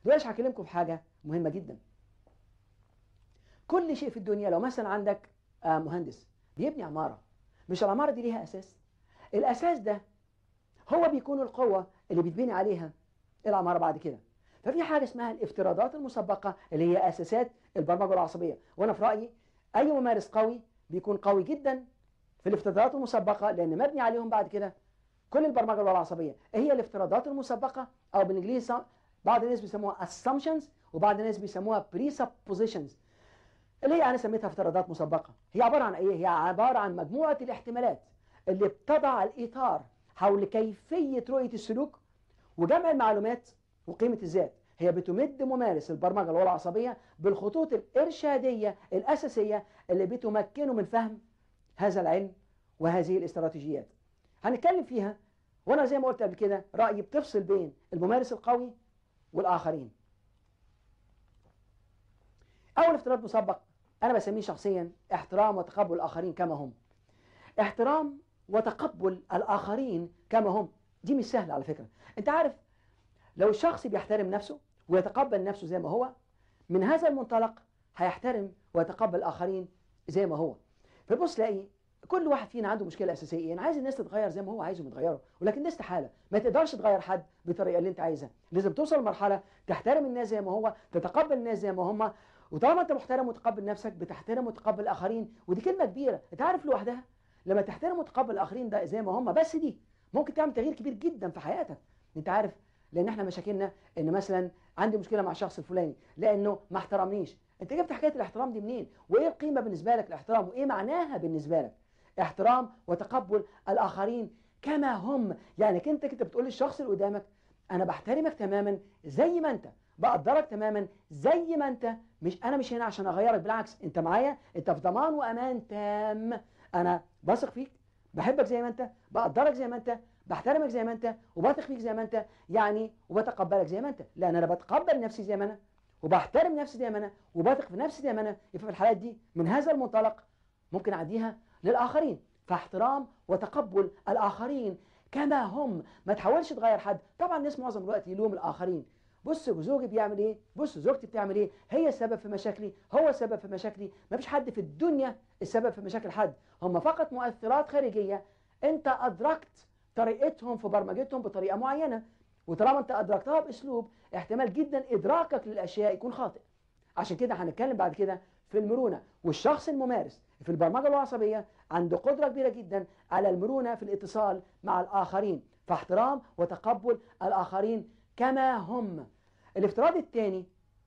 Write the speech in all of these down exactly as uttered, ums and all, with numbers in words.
دلوقتي هكلمكم في حاجه مهمه جدا. كل شيء في الدنيا، لو مثلا عندك مهندس بيبني عماره، مش العماره دي ليها اساس؟ الاساس ده هو بيكون القوه اللي بتبني عليها العماره بعد كده. ففي حاجه اسمها الافتراضات المسبقه اللي هي اساسات البرمجه العصبيه، وانا في رايي اي ممارس قوي بيكون قوي جدا في الافتراضات المسبقه، لان مبني عليهم بعد كده كل البرمجه العصبيه. ايه هي الافتراضات المسبقه؟ او بالانجليزي بعض الناس بيسموها assumptions وبعض الناس بيسموها presuppositions، اللي هي انا سميتها افتراضات مسبقه. هي عباره عن ايه؟ هي عباره عن مجموعه الاحتمالات اللي بتضع الاطار حول كيفيه رؤيه السلوك وجمع المعلومات وقيمه الذات. هي بتمد ممارس البرمجه العصبيه بالخطوط الارشاديه الاساسيه اللي بتمكنه من فهم هذا العلم وهذه الاستراتيجيات. هنتكلم فيها، وانا زي ما قلت قبل كده رايي بتفصل بين الممارس القوي والاخرين. اول افتراض مسبق انا بسميه شخصيا احترام وتقبل الاخرين كما هم. احترام وتقبل الاخرين كما هم دي مش سهله على فكره. انت عارف لو الشخص بيحترم نفسه ويتقبل نفسه زي ما هو، من هذا المنطلق هيحترم ويتقبل الاخرين زي ما هو. فبص تلاقي كل واحد فينا عنده مشكله اساسيه، انا عايز الناس تتغير زي ما هو عايزهم يتغيروا، ولكن ده استحاله. ما تقدرش تغير حد بالطريقه اللي انت عايزها، لازم توصل لمرحله تحترم الناس زي ما هو، تتقبل الناس زي ما هم. وطالما انت محترم وتقبل نفسك بتحترم وتقبل الاخرين، ودي كلمه كبيره. انت عارف لوحدها لما تحترم وتقبل الاخرين ده زي ما هم بس، دي ممكن تعمل تغيير كبير جدا في حياتك. انت عارف لان احنا مشاكلنا ان مثلا عندي مشكله مع الشخص الفلاني لانه ما احترمنيش. انت جبت حكايه الاحترام دي منين؟ وايه القيمه بالنسبه لك الاحترام؟ وايه معناها بالنسبه لك؟ احترام وتقبل الاخرين كما هم، يعني انت كنت بتقول للشخص اللي قدامك انا بحترمك تماما زي ما انت، بقدرك تماما زي ما انت، مش انا مش هنا عشان اغيرك، بالعكس انت معايا، انت في ضمان وامان تام، انا بثق فيك، بحبك زي ما انت، بقدرك زي ما انت، بحترمك زي ما انت، وبثق فيك زي ما انت، يعني وبتقبلك زي ما انت، لان انا بتقبل نفسي زي ما انا وبحترم نفسي زي ما انا وبثق في نفسي زي ما انا. في الحالات دي من هذا المنطلق ممكن اعديها للاخرين. فاحترام وتقبل الاخرين كما هم، ما تحاولش تغير حد. طبعا الناس معظم الوقت يلوم الاخرين، بص زوجي بيعمل ايه، بص زوجتي بتعمل ايه، هي السبب في مشاكلي، هو السبب في مشاكلي. ما فيش حد في الدنيا السبب في مشاكل حد، هم فقط مؤثرات خارجيه انت ادركت طريقتهم في برمجتهم بطريقه معينه، وطالما انت ادركتها باسلوب احتمال جدا ادراكك للاشياء يكون خاطئ. عشان كده هنتكلم بعد كده في المرونه. والشخص الممارس في البرمجه العصبيه عنده قدره كبيره جدا على المرونه في الاتصال مع الاخرين، فاحترام وتقبل الاخرين كما هم. الافتراض الثاني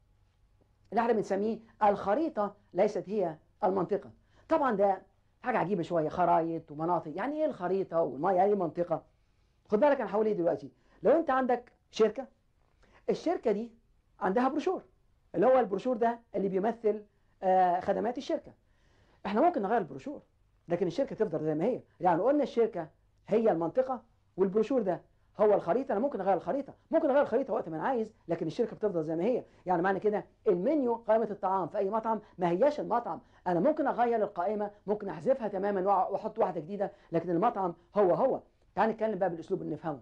اللي احنا بنسميه الخريطه ليست هي المنطقه. طبعا ده حاجه عجيبه شويه، خرايط ومناطق، يعني ايه الخريطه والما يعني ايه منطقه؟ خد بالك انا هقول ايه دلوقتي. لو انت عندك شركه، الشركه دي عندها بروشور، اللي هو البروشور ده اللي بيمثل آه خدمات الشركه. احنا ممكن نغير البروشور لكن الشركه تفضل زي ما هي. يعني قلنا الشركه هي المنطقه والبروشور ده هو الخريطه. انا ممكن اغير الخريطه، ممكن اغير الخريطه وقت ما انا عايز، لكن الشركه بتفضل زي ما هي. يعني معنى كده المنيو، قائمه الطعام في اي مطعم ما هياش المطعم، انا ممكن اغير القائمه، ممكن احذفها تماما واحط واحده جديده، لكن المطعم هو هو. تعال نتكلم بقى بالاسلوب اللي نفهمه.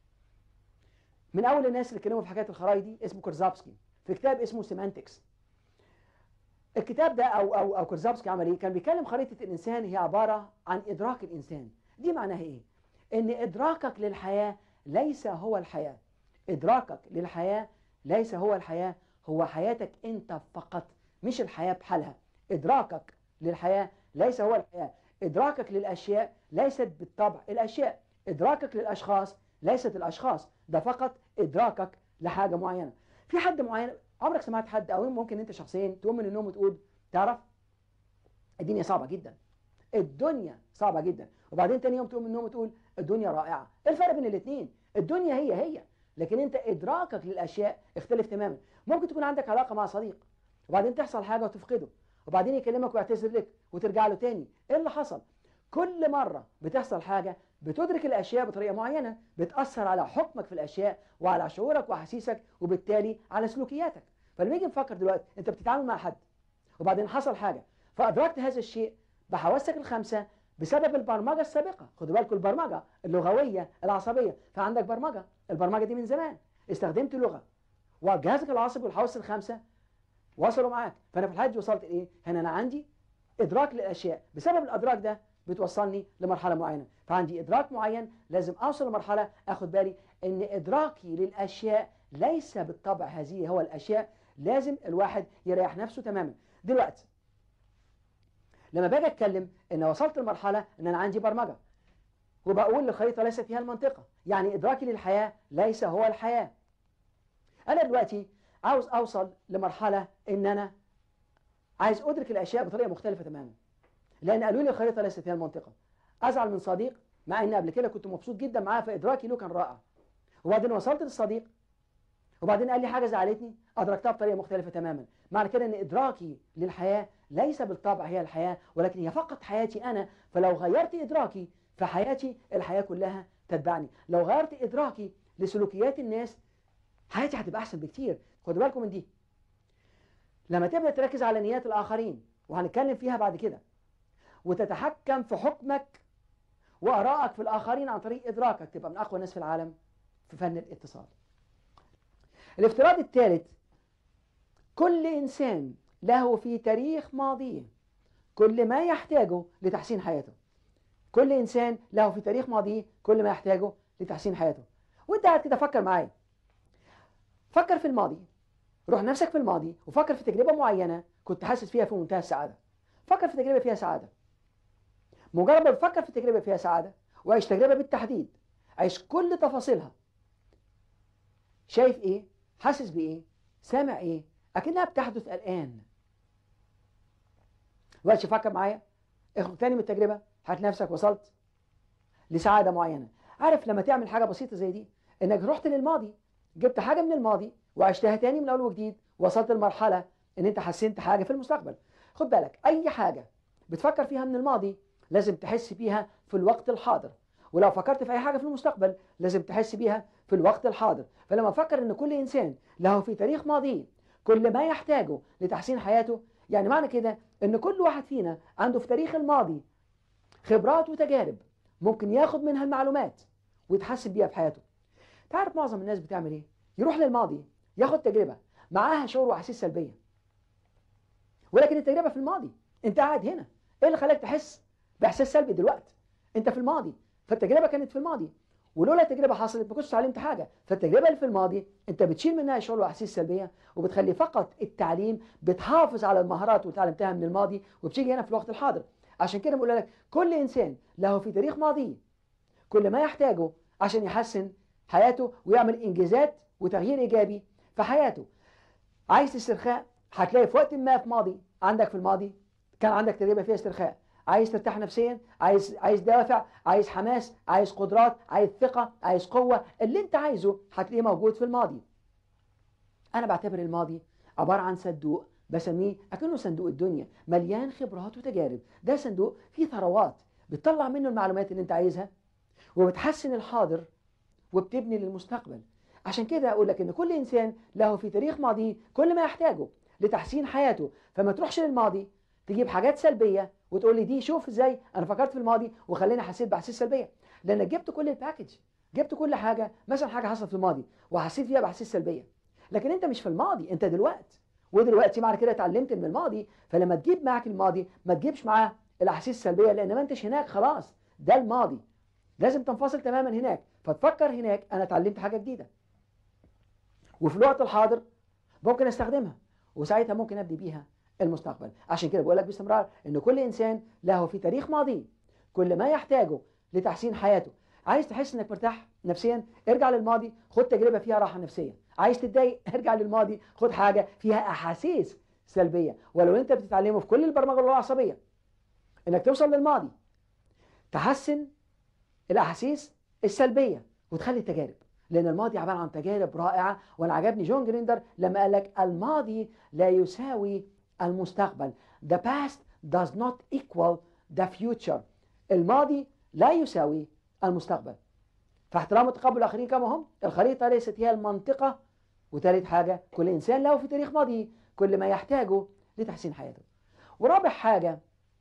من اول الناس اللي اتكلموا في حكايه الخرائط دي اسمه كورزافسكي، في كتاب اسمه سيمانتكس. الكتاب ده او او او كورزافسكي عمل ايه؟ كان بيتكلم خريطه الانسان هي عباره عن ادراك الانسان. دي معناها ايه؟ ان ادراكك للحياه ليس هو الحياه. ادراكك للحياه ليس هو الحياه، هو حياتك انت فقط، مش الحياه بحالها. ادراكك للحياه ليس هو الحياه. ادراكك للاشياء ليست بالطبع الاشياء. ادراكك للاشخاص ليست الاشخاص، ده فقط ادراكك لحاجه معينه. في حد معين، عمرك سمعت حد او ممكن انت شخصيا تقوم من النوم وتقول تعرف الدنيا صعبه جدا، الدنيا صعبه جدا، وبعدين تاني يوم تقوم من النوم وتقول الدنيا رائعه؟ ايه الفرق بين الاثنين؟ الدنيا هي هي، لكن انت ادراكك للاشياء اختلف تماما. ممكن تكون عندك علاقه مع صديق وبعدين تحصل حاجه وتفقده، وبعدين يكلمك ويعتذر لك وترجع له تاني. ايه اللي حصل؟ كل مره بتحصل حاجه بتدرك الاشياء بطريقه معينه، بتاثر على حكمك في الاشياء وعلى شعورك واحاسيسك وبالتالي على سلوكياتك. فلما نيجي نفكر دلوقتي، انت بتتعامل مع حد وبعدين حصل حاجه فادركت هذا الشيء بحواسك الخمسه بسبب البرمجه السابقه. خدوا بالكم البرمجه اللغويه العصبيه، فعندك برمجه، البرمجه دي من زمان استخدمت لغه وجهازك العصبي والحواس الخمسه وصلوا معاك. فانا في الحاله دي وصلت لايه؟ هنا انا عندي ادراك للاشياء، بسبب الادراك ده بتوصلني لمرحله معينه. فعندي ادراك معين لازم اوصل لمرحله اخد بالي ان ادراكي للاشياء ليس بالطبع هذه هو الاشياء. لازم الواحد يريح نفسه تماما. دلوقتي لما باجي اتكلم ان وصلت لمرحله ان انا عندي برمجه وبقول الخريطه ليست هي المنطقه، يعني ادراكي للحياه ليس هو الحياه. انا دلوقتي عاوز اوصل لمرحله ان انا عايز ادرك الاشياء بطريقه مختلفه تماما، لان قالوا لي الخريطه ليست هي المنطقه. ازعل من صديق مع ان قبل كده كنت مبسوط جدا معاه فادراكي له كان رائع، وبعدين وصلت للصديق وبعدين قال لي حاجه زعلتني ادركتها بطريقه مختلفه تماما. معنى كده ان ادراكي للحياه ليس بالطبع هي الحياه، ولكن هي فقط حياتي انا. فلو غيرت ادراكي في حياتي الحياه كلها تتبعني. لو غيرت ادراكي لسلوكيات الناس حياتي هتبقى احسن بكتير. خدوا بالكم من دي. لما تبدا تركز على نيات الاخرين وهنتكلم فيها بعد كده، وتتحكم في حكمك وارائك في الاخرين عن طريق ادراكك، تبقى من اقوى الناس في العالم في فن الاتصال. الافتراض الثالث: كل انسان له في تاريخ ماضيه كل ما يحتاجه لتحسين حياته. كل انسان له في تاريخ ماضيه كل ما يحتاجه لتحسين حياته. وانت قاعد كده فكر معايا، فكر في الماضي، روح نفسك في الماضي وفكر في تجربه معينه كنت حاسس فيها في منتهى السعاده. فكر في تجربه فيها سعاده. مجرد ما تفكر في تجربه فيها سعاده وعيش تجربه بالتحديد، عيش كل تفاصيلها. شايف ايه؟ حاسس بايه؟ سامع ايه؟ اكنها بتحدث الان. دلوقتي فكر معايا، اخرج تاني من التجربه، هات نفسك وصلت لسعاده معينه. عارف لما تعمل حاجه بسيطه زي دي، انك رحت للماضي جبت حاجه من الماضي وعشتها تاني من اول وجديد، وصلت لمرحله ان انت حسنت حاجه في المستقبل. خد بالك، اي حاجه بتفكر فيها من الماضي لازم تحس بيها في الوقت الحاضر، ولو فكرت في اي حاجه في المستقبل لازم تحس بيها في الوقت الحاضر. فلما افكر ان كل انسان له في تاريخ ماضيه كل ما يحتاجه لتحسين حياته، يعني معنى كده ان كل واحد فينا عنده في تاريخ الماضي خبرات وتجارب ممكن ياخد منها المعلومات ويتحسن بيها في حياته. تعرف معظم الناس بتعمل ايه؟ يروح للماضي ياخد تجربه معاها شعور واحاسيس سلبيه، ولكن التجربه في الماضي. انت قاعد هنا، ايه اللي خلاك تحس باحساس سلبي دلوقتي؟ انت في الماضي، فالتجربه كانت في الماضي، ولولا التجربه حصلت ما كنتش اتعلمت حاجه. فالتجربه اللي في الماضي انت بتشيل منها شعور واحاسيس سلبيه وبتخلي فقط التعليم بتحافظ على المهارات اللي اتعلمتها من الماضي وبتيجي هنا في الوقت الحاضر. عشان كده بقول لك كل انسان له في تاريخ ماضيه كل ما يحتاجه عشان يحسن حياته ويعمل انجازات وتغيير ايجابي في حياته. عايز استرخاء؟ هتلاقي في وقت ما في ماضي عندك في الماضي كان عندك تجربه فيها استرخاء. عايز ترتاح نفسيا، عايز عايز دوافع، عايز حماس، عايز قدرات، عايز ثقه، عايز قوه، اللي انت عايزه هتلاقيه موجود في الماضي. انا بعتبر الماضي عباره عن صندوق بسميه اكنه صندوق الدنيا، مليان خبرات وتجارب. ده صندوق فيه ثروات بتطلع منه المعلومات اللي انت عايزها وبتحسن الحاضر وبتبني للمستقبل. عشان كده اقول لك ان كل انسان له في تاريخ ماضيه كل ما يحتاجه لتحسين حياته. فما تروحش للماضي تجيب حاجات سلبيه وتقول لي دي شوف ازاي انا فكرت في الماضي وخليني حسيت باحاسيس سلبيه، لانك جبت كل الباكج، جبت كل حاجه. مثلا حاجه حصلت في الماضي وحسيت فيها باحاسيس سلبيه، لكن انت مش في الماضي، انت دلوقتي. ودلوقتي معنى كده اتعلمت من الماضي. فلما تجيب معك الماضي ما تجيبش معاه الاحاسيس السلبيه، لان ما انتش هناك خلاص، ده الماضي. لازم تنفصل تماما هناك، فتفكر هناك انا اتعلمت حاجه جديده وفي الوقت الحاضر ممكن استخدمها، وساعتها ممكن ابني بيها المستقبل. عشان كده بقول لك باستمرار ان كل انسان له في تاريخ ماضي كل ما يحتاجه لتحسين حياته. عايز تحس انك مرتاح نفسيا؟ ارجع للماضي خد تجربه فيها راحه نفسيه. عايز تتضايق؟ ارجع للماضي خد حاجه فيها احاسيس سلبيه. ولو انت بتتعلمه في كل البرمجه العصبيه انك توصل للماضي تحسن الاحاسيس السلبيه وتخلي التجارب، لان الماضي عباره عن تجارب رائعه. وانا عجبني جون جريندر لما قال لك الماضي لا يساوي المستقبل. The past does not equal the future. الماضي لا يساوي المستقبل. فاحترام وتقبل الاخرين كما هم. الخريطه ليست هي المنطقه. وثالث حاجه كل انسان له في تاريخ ماضيه كل ما يحتاجه لتحسين حياته. ورابع حاجه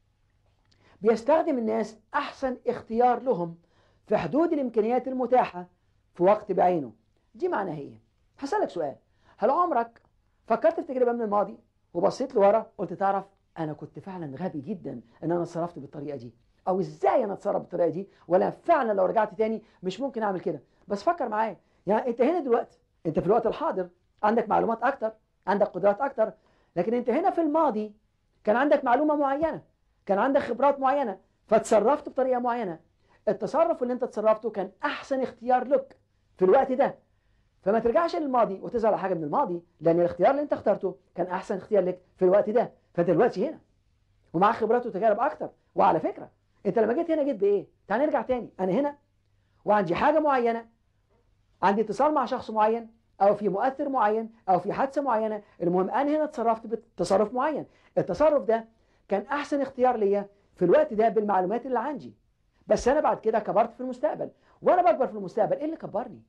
بيستخدم الناس احسن اختيار لهم في حدود الامكانيات المتاحه في وقت بعينه. دي معناها ايه؟ هسألك سؤال، هل عمرك فكرت في تجربة من الماضي وبصيت لورا قلت تعرف أنا كنت فعلا غبي جدا إن أنا اتصرفت بالطريقة دي، أو إزاي أنا اتصرف بالطريقة دي، ولا فعلا لو رجعت تاني مش ممكن أعمل كده؟ بس فكر معايا، يعني أنت هنا دلوقتي، أنت في الوقت الحاضر عندك معلومات أكتر، عندك قدرات أكتر، لكن أنت هنا في الماضي كان عندك معلومة معينة، كان عندك خبرات معينة، فتصرفت بطريقة معينة. التصرف اللي أنت تصرفته كان أحسن اختيار لك في الوقت ده. فما ترجعش للماضي وتزعل على حاجه من الماضي، لان الاختيار اللي انت اخترته كان احسن اختيار لك في الوقت ده. فانت دلوقتي هنا ومعاك خبرات وتجارب اكتر. وعلى فكره انت لما جيت هنا جيت بايه؟ تعال نرجع تاني، انا هنا وعندي حاجه معينه، عندي اتصال مع شخص معين، او في مؤثر معين، او في حادثه معينه، المهم انا هنا اتصرفت بتصرف معين. التصرف ده كان احسن اختيار ليا في الوقت ده بالمعلومات اللي عندي. بس انا بعد كده كبرت في المستقبل، وانا بكبر في المستقبل ايه اللي كبرني؟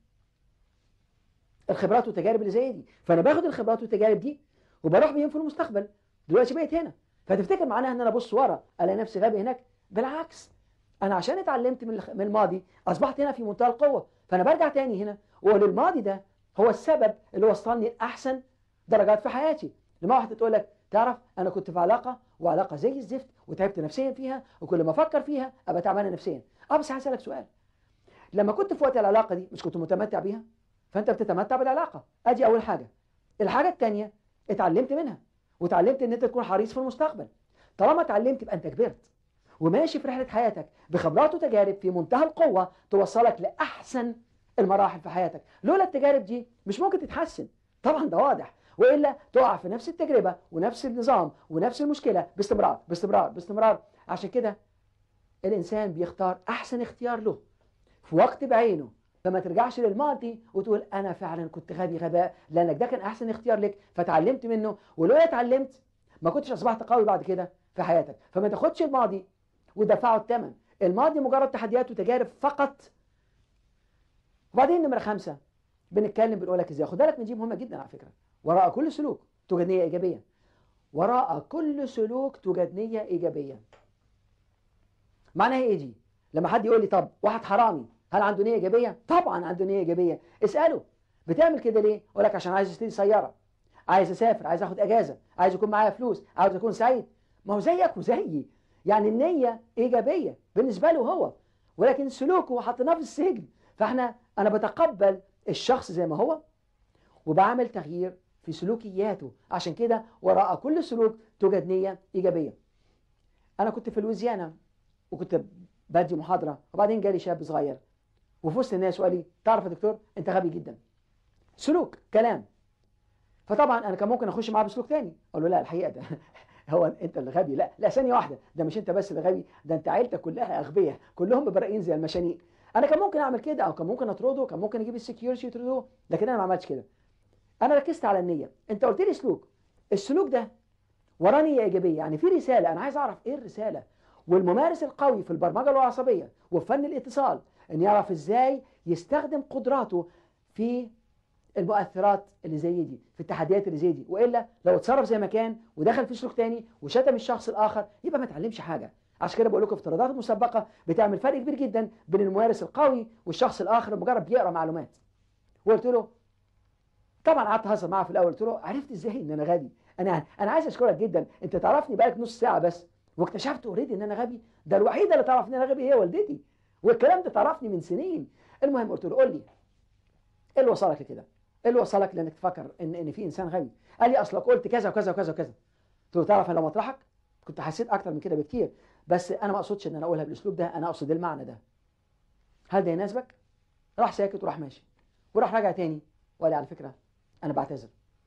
الخبرات والتجارب اللي زي دي. فانا باخد الخبرات والتجارب دي وبروح بيهم في المستقبل. دلوقتي بقيت هنا، فتفتكر معناها ان انا ابص ورا الاقي نفسي غبي هناك؟ بالعكس، انا عشان اتعلمت من الماضي اصبحت هنا في منتهى القوه. فانا برجع تاني هنا واقول الماضي ده هو السبب اللي وصلني لاحسن درجات في حياتي. لما واحده تقول لك تعرف انا كنت في علاقه وعلاقه زي الزفت وتعبت نفسيا فيها، وكل ما افكر فيها ابقى تعبانه نفسيا. اه بس هسالك سؤال، لما كنت في وقت العلاقه دي مش كنت متمتع بيها؟ فانت بتتمتع بالعلاقه، ادي اول حاجه. الحاجه الثانيه اتعلمت منها، وتعلمت ان انت تكون حريص في المستقبل. طالما اتعلمت يبقى انت كبرت وماشي في رحله حياتك بخبرات وتجارب في منتهى القوه توصلك لاحسن المراحل في حياتك. لولا التجارب دي مش ممكن تتحسن، طبعا ده واضح، والا تقع في نفس التجربه ونفس النظام ونفس المشكله باستمرار باستمرار باستمرار. عشان كده الانسان بيختار احسن اختيار له في وقت بعينه. فما ترجعش للماضي وتقول انا فعلا كنت غبي غباء، لانك ده كان احسن اختيار لك فتعلمت منه، ولولا اتعلمت ما كنتش اصبحت قوي بعد كده في حياتك. فما تاخدش الماضي ودفعه الثمن. الماضي مجرد تحديات وتجارب فقط. وبعدين نمره خمسه بنتكلم بنقول لك ازاي. خد بالك من دي مهمه جدا على فكره. وراء كل سلوك توجد نيه ايجابيه. وراء كل سلوك توجد نيه ايجابيه. معناها ايه دي؟ لما حد يقول لي طب واحد حرامي هل عنده نيه ايجابيه؟ طبعا عنده نيه ايجابيه. اساله بتعمل كده ليه؟ يقول لك عشان عايز اشتري سياره، عايز اسافر، عايز اخد اجازه، عايز يكون معايا فلوس، عايز اكون سعيد. ما هو زيك وزيي، يعني النيه ايجابيه بالنسبه له هو، ولكن سلوكه حطيناه في السجن. فاحنا انا بتقبل الشخص زي ما هو وبعمل تغيير في سلوكياته. عشان كده وراء كل سلوك توجد نيه ايجابيه. انا كنت في لويزيانا وكنت بدي محاضره، وبعدين جالي شاب صغير وفي وسط الناس وقال لي تعرف يا دكتور انت غبي جدا. سلوك كلام. فطبعا انا كان ممكن اخش معاه بسلوك تاني اقول له لا الحقيقه ده هو انت اللي غبي. لا لا ثانيه واحده، ده مش انت بس اللي غبي، ده انت عيلتك كلها اغبياء، كلهم مبرقين زي المشانيق. انا كان ممكن اعمل كده، او كان ممكن اطرده، كان ممكن اجيب السكيورتي يطردوه، لكن انا ما عملتش كده. انا ركزت على النيه. انت قلت لي سلوك، السلوك ده وراه نيه ايجابيه، يعني في رساله. انا عايز اعرف ايه الرساله. والممارس القوي في البرمجه العصبيه وفي فن الاتصال ان يعرف ازاي يستخدم قدراته في المؤثرات اللي زي دي، في التحديات اللي زي دي. والا لو اتصرف زي ما كان ودخل في سلوك تاني وشتم الشخص الاخر يبقى ما اتعلمش حاجه. عشان كده بقول لكم افتراضات المسبقه بتعمل فرق كبير جدا بين الممارس القوي والشخص الاخر مجرد بيقرا معلومات. وقلت له طبعا قعدت اهزر معاه في الاول، قلت له عرفت ازاي ان انا غبي؟ انا انا عايز اشكرك جدا، انت تعرفني بقالك نص ساعه بس واكتشفت اوريدي ان انا غبي. ده الوحيده اللي تعرف ان انا غبي هي والدتي، والكلام ده تعرفني من سنين. المهم قلت له قول لي ايه اللي وصلك لكده؟ ايه اللي وصلك لانك تفكر ان ان في انسان غبي؟ قال لي اصلك قلت كذا وكذا وكذا وكذا. قلت له تعرف انا لو مطرحك كنت حسيت اكتر من كده بكتير، بس انا ما اقصدش ان انا اقولها بالاسلوب ده، انا اقصد المعنى ده. هل ده يناسبك؟ راح ساكت وراح ماشي وراح راجع تاني وقال لي على فكره انا بعتذر.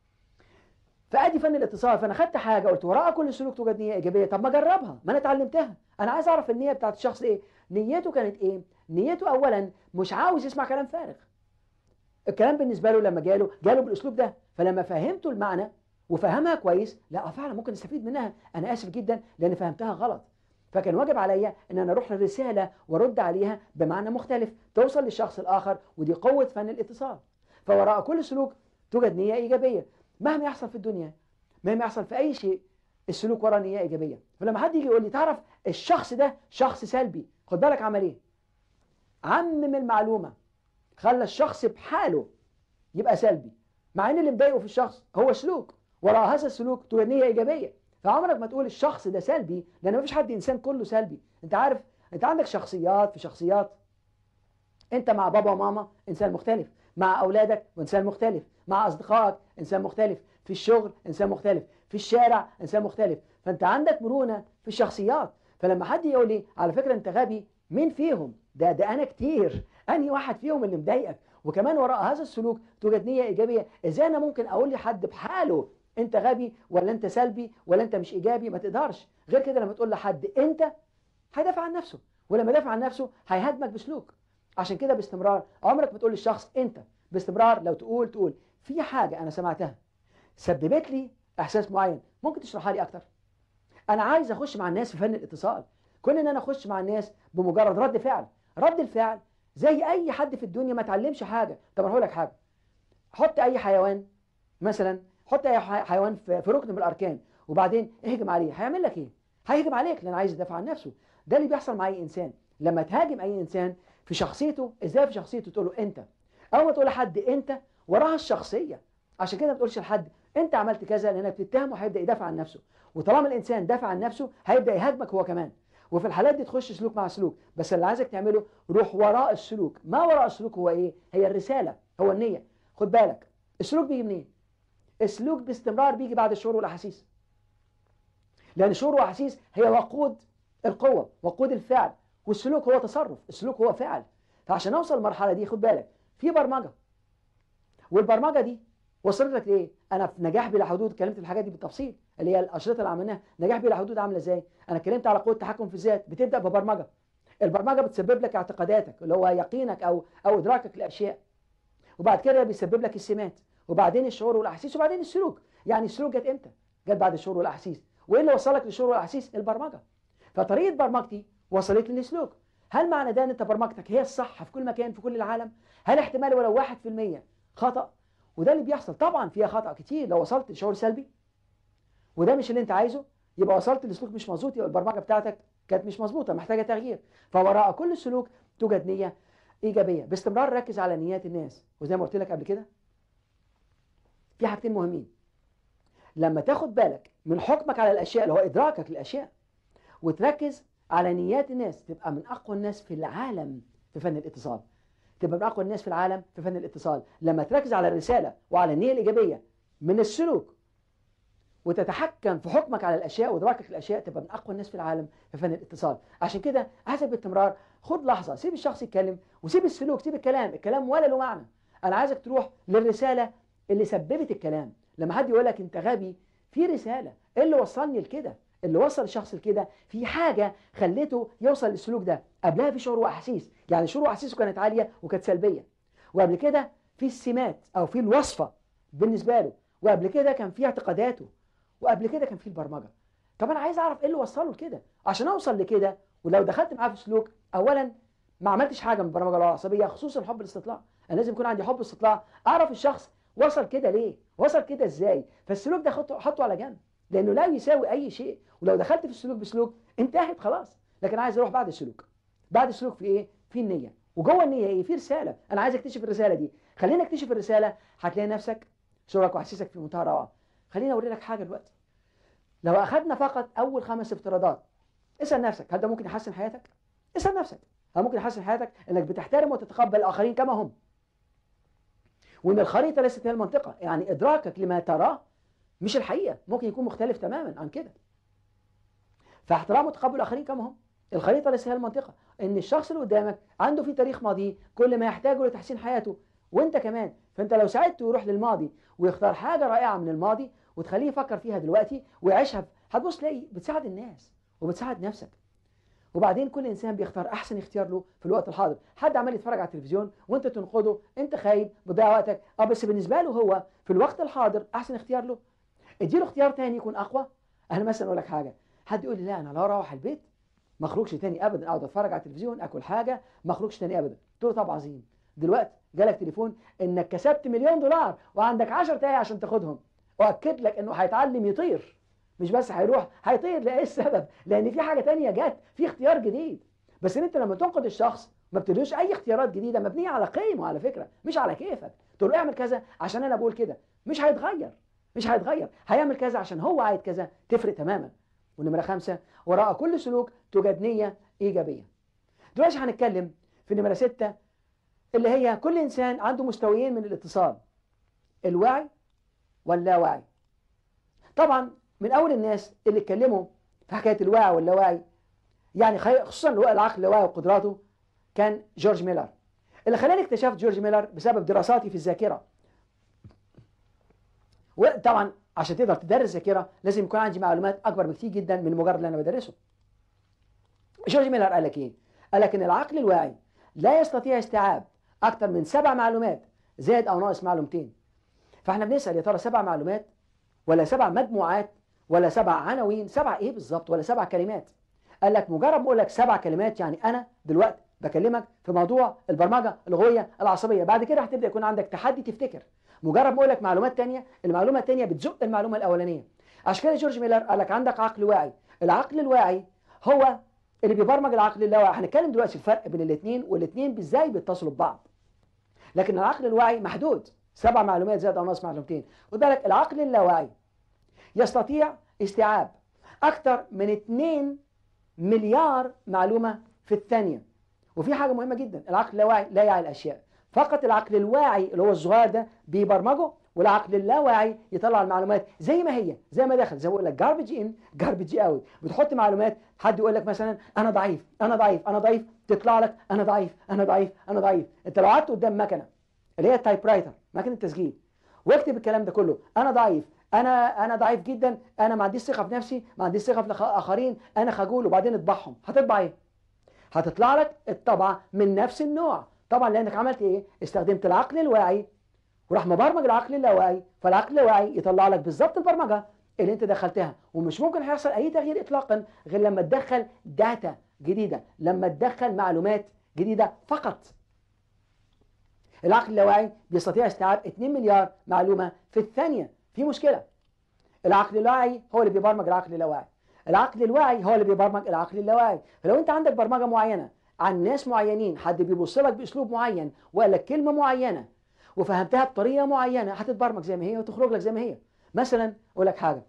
فادي فن الاتصال. فانا خدت حاجه قلت وراء كل سلوك توجد نيه ايجابيه. طب ما اجربها، ما انا اتعلمتها. انا عايز اعرف النيه بتاعت الشخص ايه. نيته كانت ايه؟ نيته اولا مش عاوز يسمع كلام فارغ. الكلام بالنسبه له لما جاله جاله بالاسلوب ده، فلما فهمته المعنى وفهمها كويس، لا فعلا ممكن استفيد منها. انا اسف جدا لان فهمتها غلط. فكان واجب عليا ان انا اروح للرساله وارد عليها بمعنى مختلف توصل للشخص الاخر، ودي قوه فن الاتصال. فوراء كل سلوك توجد نيه ايجابيه. مهما يحصل في الدنيا، مهما يحصل في اي شيء، السلوك وراه نيه ايجابيه. فلما حد يجي يقول لي تعرف الشخص ده شخص سلبي، خد بالك عمل ايه؟ عمم المعلومه، خلى الشخص بحاله يبقى سلبي. مع ان اللي مضايقه في الشخص هو سلوك، وراء هذا السلوك توجد نيه ايجابيه. فعمرك ما تقول الشخص ده سلبي، لان مفيش حد انسان كله سلبي. انت عارف، انت عندك شخصيات في شخصيات. انت مع بابا وماما انسان مختلف، مع اولادك انسان مختلف، مع اصدقائك انسان مختلف، في الشغل انسان مختلف، في الشارع انسان مختلف. فانت عندك مرونه في الشخصيات. فلما حد يقول لي على فكره انت غبي، مين فيهم؟ ده ده انا كتير. انهي واحد فيهم اللي مضايقك؟ وكمان وراء هذا السلوك توجد نيه ايجابيه. ازاي انا ممكن اقول لحد بحاله انت غبي ولا انت سلبي ولا انت مش ايجابي؟ ما تقدرش. غير كده لما تقول لحد انت، هيدافع عن نفسه، ولما يدافع عن نفسه هيهاجمك بسلوك. عشان كده باستمرار عمرك ما تقول للشخص انت. باستمرار لو تقول تقول في حاجه انا سمعتها سببت لي احساس معين، ممكن تشرحها لي اكتر؟ انا عايز اخش مع الناس في فن الاتصال. كون ان انا اخش مع الناس بمجرد رد فعل، رد الفعل زي اي حد في الدنيا ما اتعلمش حاجه. طب انا هقول لك حاجه، حط اي حيوان مثلا، حط اي حيوان في ركن من الاركان وبعدين اهجم عليه، هيعمل لك ايه؟ هيهجم عليك لان عايز يدافع عن نفسه. ده اللي بيحصل مع اي انسان. لما تهاجم اي انسان في شخصيته، ازاي في شخصيته؟ تقول له انت. اول ما تقول لحد انت وراها الشخصيه. عشان كده ما تقولش لحد انت عملت كذا، لانك بتتهمه هيبدا يدافع عن نفسه. وطالما الانسان دافع عن نفسه هيبدا يهاجمك هو كمان. وفي الحالات دي تخش سلوك مع سلوك. بس اللي عايزك تعمله روح وراء السلوك. ما وراء السلوك هو ايه؟ هي الرساله، هو النيه. خد بالك، السلوك بيجي منين؟ السلوك باستمرار بيجي بعد الشعور والاحاسيس. لان الشعور والاحاسيس هي وقود القوه، وقود الفعل. والسلوك هو تصرف، السلوك هو فعل. فعشان اوصل للمرحله دي خد بالك، في برمجه. والبرمجه دي وصلت لك لايه؟ انا في نجاح بلا حدود اتكلمت في الحاجات دي بالتفصيل، اللي هي الاشرطه اللي عملناها. نجاح بلا حدود عامله ازاي؟ انا اتكلمت على قوه التحكم في الذات، بتبدا ببرمجه. البرمجه بتسبب لك اعتقاداتك اللي هو يقينك او او ادراكك للاشياء. وبعد كده بيسبب لك السمات، وبعدين الشعور والاحاسيس، وبعدين السلوك. يعني السلوك جت امتى؟ جت بعد الشعور والاحاسيس. وايه اللي وصلك للشعور والاحاسيس؟ البرمجه. فطريقه برمجتي وصلتني للسلوك. هل معنى ده ان انت برمجتك هي الصح في كل مكان في كل العالم؟ هل احتمال ولو واحد في المية خطأ؟ وده اللي بيحصل. طبعا فيها خطأ كتير. لو وصلت لشعور سلبي وده مش اللي انت عايزه، يبقى وصلت لسلوك مش مظبوط، يبقى البرمجه بتاعتك كانت مش مظبوطه، محتاجه تغيير. فوراء كل سلوك توجد نيه ايجابيه. باستمرار ركز على نيات الناس. وزي ما قلت لك قبل كده، في حاجتين مهمين. لما تاخد بالك من حكمك على الاشياء اللي هو ادراكك للاشياء، وتركز على نيات الناس، تبقى من اقوى الناس في العالم في فن الاتصال. تبقى من اقوى الناس في العالم في فن الاتصال لما تركز على الرساله وعلى النيه الايجابيه من السلوك، وتتحكم في حكمك على الاشياء وادراكك للاشياء، تبقى من اقوى الناس في العالم في فن الاتصال. عشان كده عايزك باستمرار خد لحظه، سيب الشخص يتكلم وسيب السلوك، سيب الكلام، الكلام ولا له معنى. انا عايزك تروح للرساله اللي سببت الكلام. لما حد يقول لك انت غبي، في رساله. ايه اللي وصلني لكده؟ اللي وصل الشخص لكده في حاجه خلته يوصل للسلوك ده. قبلها في شعور واحاسيس، يعني شعور واحاسيسه كانت عاليه وكانت سلبيه. وقبل كده في السمات او في الوصفه بالنسبه له. وقبل كده كان في اعتقاداته. وقبل كده كان في البرمجه. طب انا عايز اعرف ايه اللي وصله لكده عشان اوصل لكده. ولو دخلت معاه في سلوك، اولا ما عملتش حاجه من البرمجه العصبيه، خصوصا حب الاستطلاع. انا لازم يكون عندي حب استطلاع، اعرف الشخص وصل كده ليه، وصل كده ازاي. فالسلوك ده حطه حطه على جنب، لانه لا يساوي اي شيء. ولو دخلت في السلوك بسلوك انتهت خلاص. لكن عايز اروح بعد السلوك. بعد السلوك في ايه؟ في النيه. وجوه النيه ايه؟ في رساله. انا عايز اكتشف الرساله دي. خلينا نكتشف الرساله، هتلاقي نفسك شعورك واحاسيسك في منتهى الروعه. خليني اوري لك حاجه دلوقتي. لو اخذنا فقط اول خمس افتراضات، اسال نفسك هل ده ممكن يحسن حياتك؟ اسال نفسك هل ممكن يحسن حياتك انك بتحترم وتتقبل الاخرين كما هم، وان الخريطه ليست هي المنطقه. يعني ادراكك لما تراه مش الحقيقه، ممكن يكون مختلف تماما عن كده. فاحترام وتقبل الاخرين كما هم. الخريطه ليست هي المنطقه. ان الشخص اللي قدامك عنده في تاريخ ماضي كل ما يحتاجه لتحسين حياته، وانت كمان. فانت لو ساعدته يروح للماضي ويختار حاجه رائعه من الماضي وتخليه يفكر فيها دلوقتي ويعيشها، هتبص تلاقي بتساعد الناس وبتساعد نفسك. وبعدين كل انسان بيختار احسن اختيار له في الوقت الحاضر. حد عمال يتفرج على التلفزيون وانت تنقده، انت خايب بتضيع وقتك. اه بس بالنسبه له هو في الوقت الحاضر احسن اختيار له. اديله اختيار تاني يكون اقوى. انا مثلا اقول لك حاجه، حد يقول لي لا انا لا اروح البيت ما اخرجش تاني ابدا، اقعد اتفرج على التلفزيون اكل حاجه ما اخرجش تاني ابدا. قلت له طب عظيم، دلوقتي جالك تليفون انك كسبت مليون دولار وعندك عشر دقايق عشان تاخدهم. واكد لك انه هيتعلم يطير، مش بس هيروح هيطير. لايه السبب؟ لان في حاجه تانية جت، في اختيار جديد. بس انت لما تنقد الشخص ما بتديلوش اي اختيارات جديده مبنيه على قيمه على فكره، مش على كيفك. تقول له اعمل كذا عشان انا بقول كده، مش هيتغير، مش هيتغير، هيعمل كذا عشان هو عايز كذا، تفرق تماما. ونمرة خمسة، وراء كل سلوك توجد نية إيجابية. دلوقتي هنتكلم في نمرة ستة، اللي هي كل إنسان عنده مستويين من الاتصال، الوعي واللاوعي. طبعا من أول الناس اللي اتكلموا في حكاية الوعي واللاوعي، يعني خصوصا اللي هو العقل اللاواعي وقدراته، كان جورج ميلر. اللي خلاني اكتشفت جورج ميلر بسبب دراساتي في الذاكرة. وطبعا عشان تقدر تدرس ذاكرة لازم يكون عندي معلومات أكبر بكتير جدا من مجرد اللي أنا بدرسه. جورج ميلر قال لك إيه؟ قال لك إن العقل الواعي لا يستطيع استيعاب أكثر من سبع معلومات زائد أو ناقص معلومتين. فإحنا بنسأل يا ترى سبع معلومات ولا سبع مجموعات ولا سبع عناوين؟ سبع إيه بالظبط؟ ولا سبع كلمات؟ قال لك مجرد ما أقول لك سبع كلمات، يعني أنا دلوقتي بكلمك في موضوع البرمجة اللغوية العصبية، بعد كده هتبدأ يكون عندك تحدي تفتكر. مجرد ما أقول لك معلومات تانية، المعلومة التانية بتزق المعلومة الأولانية. عشان كده جورج ميلر قال لك عندك عقل واعي. العقل الواعي هو اللي بيبرمج العقل اللاواعي. هنتكلم دلوقتي الفرق بين الاثنين والاثنين ازاي بيتصلوا ببعض. لكن العقل الواعي محدود، سبع معلومات زائد او ناقص معلومتين. خد بالك العقل اللاواعي يستطيع استيعاب اكثر من اثنين مليار معلومة في الثانية. وفي حاجة مهمة جدا، العقل اللاواعي لا يعي الاشياء، فقط العقل الواعي اللي هو الصغير ده بيبرمجه، والعقل اللاواعي يطلع المعلومات زي ما هي، زي ما دخل، زي ما بقول لك جاربج ان جاربج اوت. بتحط معلومات، حد يقول لك مثلا انا ضعيف انا ضعيف انا ضعيف، تطلع لك انا ضعيف انا ضعيف انا ضعيف. انت لو قعدت قدام مكنه اللي هي التايب رايتر، مكنه التسجيل، واكتب الكلام ده كله، انا ضعيف انا انا ضعيف جدا، انا ما عنديش ثقه في نفسي، ما عنديش ثقه في الاخرين، انا خجول، وبعدين اطبعهم، هتطبع ايه؟ هتطلع لك الطبعه من نفس النوع. طبعا لانك عملت ايه؟ استخدمت العقل الواعي وراح مبرمج العقل اللاواعي، فالعقل اللاواعي يطلع لك بالظبط البرمجه اللي انت دخلتها. ومش ممكن هيحصل اي تغيير اطلاقا غير لما تدخل داتا جديده، لما تدخل معلومات جديده فقط. العقل اللاواعي بيستطيع استيعاب اثنين مليار معلومه في الثانيه. في مشكله، العقل الواعي هو اللي بيبرمج العقل اللاواعي، العقل الواعي هو اللي بيبرمج العقل اللاواعي. فلو انت عندك برمجه معينه عن ناس معينين، حد بيبص لك باسلوب معين وقال لك كلمه معينه وفهمتها بطريقه معينه، هتتبرمج زي ما هي وتخرج لك زي ما هي. مثلا اقول لك حاجه،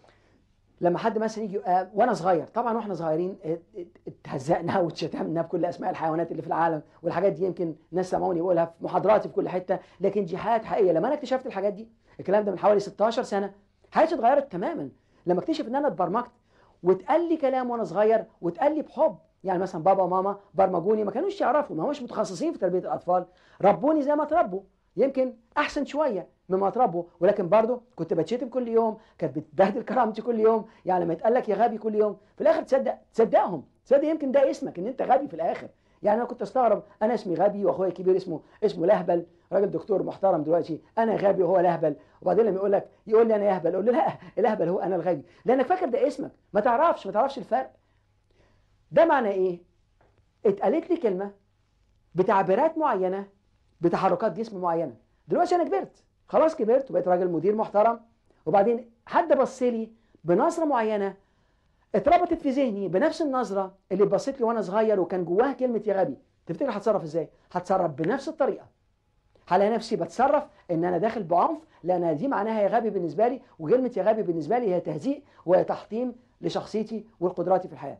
لما حد مثلا يجي آه وانا صغير، طبعا واحنا صغيرين اتهزقنا واتشتمنا بكل اسماء الحيوانات اللي في العالم، والحاجات دي يمكن ناس سمعوني بقولها في محاضراتي في كل حته، لكن دي حاجات حقيقيه. لما انا اكتشفت الحاجات دي، الكلام ده من حوالي ستاشر سنه، حياتي اتغيرت تماما. لما اكتشف ان انا اتبرمجت واتقال لي كلام وانا صغير، واتقال لي بحب. يعني مثلا بابا وماما برمجوني، ما كانوش يعرفوا، ما هماش متخصصين في تربيه الاطفال، ربوني زي ما تربوا، يمكن احسن شويه مما اتربوا، ولكن برضه كنت بتشتم كل يوم، كانت بتبهدل كرامتي كل يوم. يعني لما يتقال لك يا غبي كل يوم، في الاخر تصدق تصدقهم، تصدق يمكن ده اسمك، ان انت غبي في الاخر. يعني انا كنت استغرب، انا اسمي غبي واخويا الكبير اسمه اسمه لهبل، راجل دكتور محترم دلوقتي، انا غبي وهو لهبل. وبعدين لما يقول لك يقول لي انا يهبل، اقول له لا، الهبل هو انا الغبي، لانك فاكر ده اسمك، ما تعرفش ما تعرفش الفرق. ده معنى ايه؟ اتقالت لي كلمه بتعبيرات معينه، بتحركات جسم معينه. دلوقتي انا كبرت، خلاص كبرت وبقيت راجل مدير محترم، وبعدين حد بص لي بنظره معينه اتربطت في ذهني بنفس النظره اللي بصيت لي وانا صغير وكان جواها كلمه يا غبي. تفتكر هتصرف ازاي؟ هتصرف بنفس الطريقه. هلاقي نفسي بتصرف ان انا داخل بعنف، لان دي معناها يا غبي بالنسبه لي، وكلمه يا غبي بالنسبه لي هي تهزيء وهي تحطيم لشخصيتي وقدراتي في الحياه.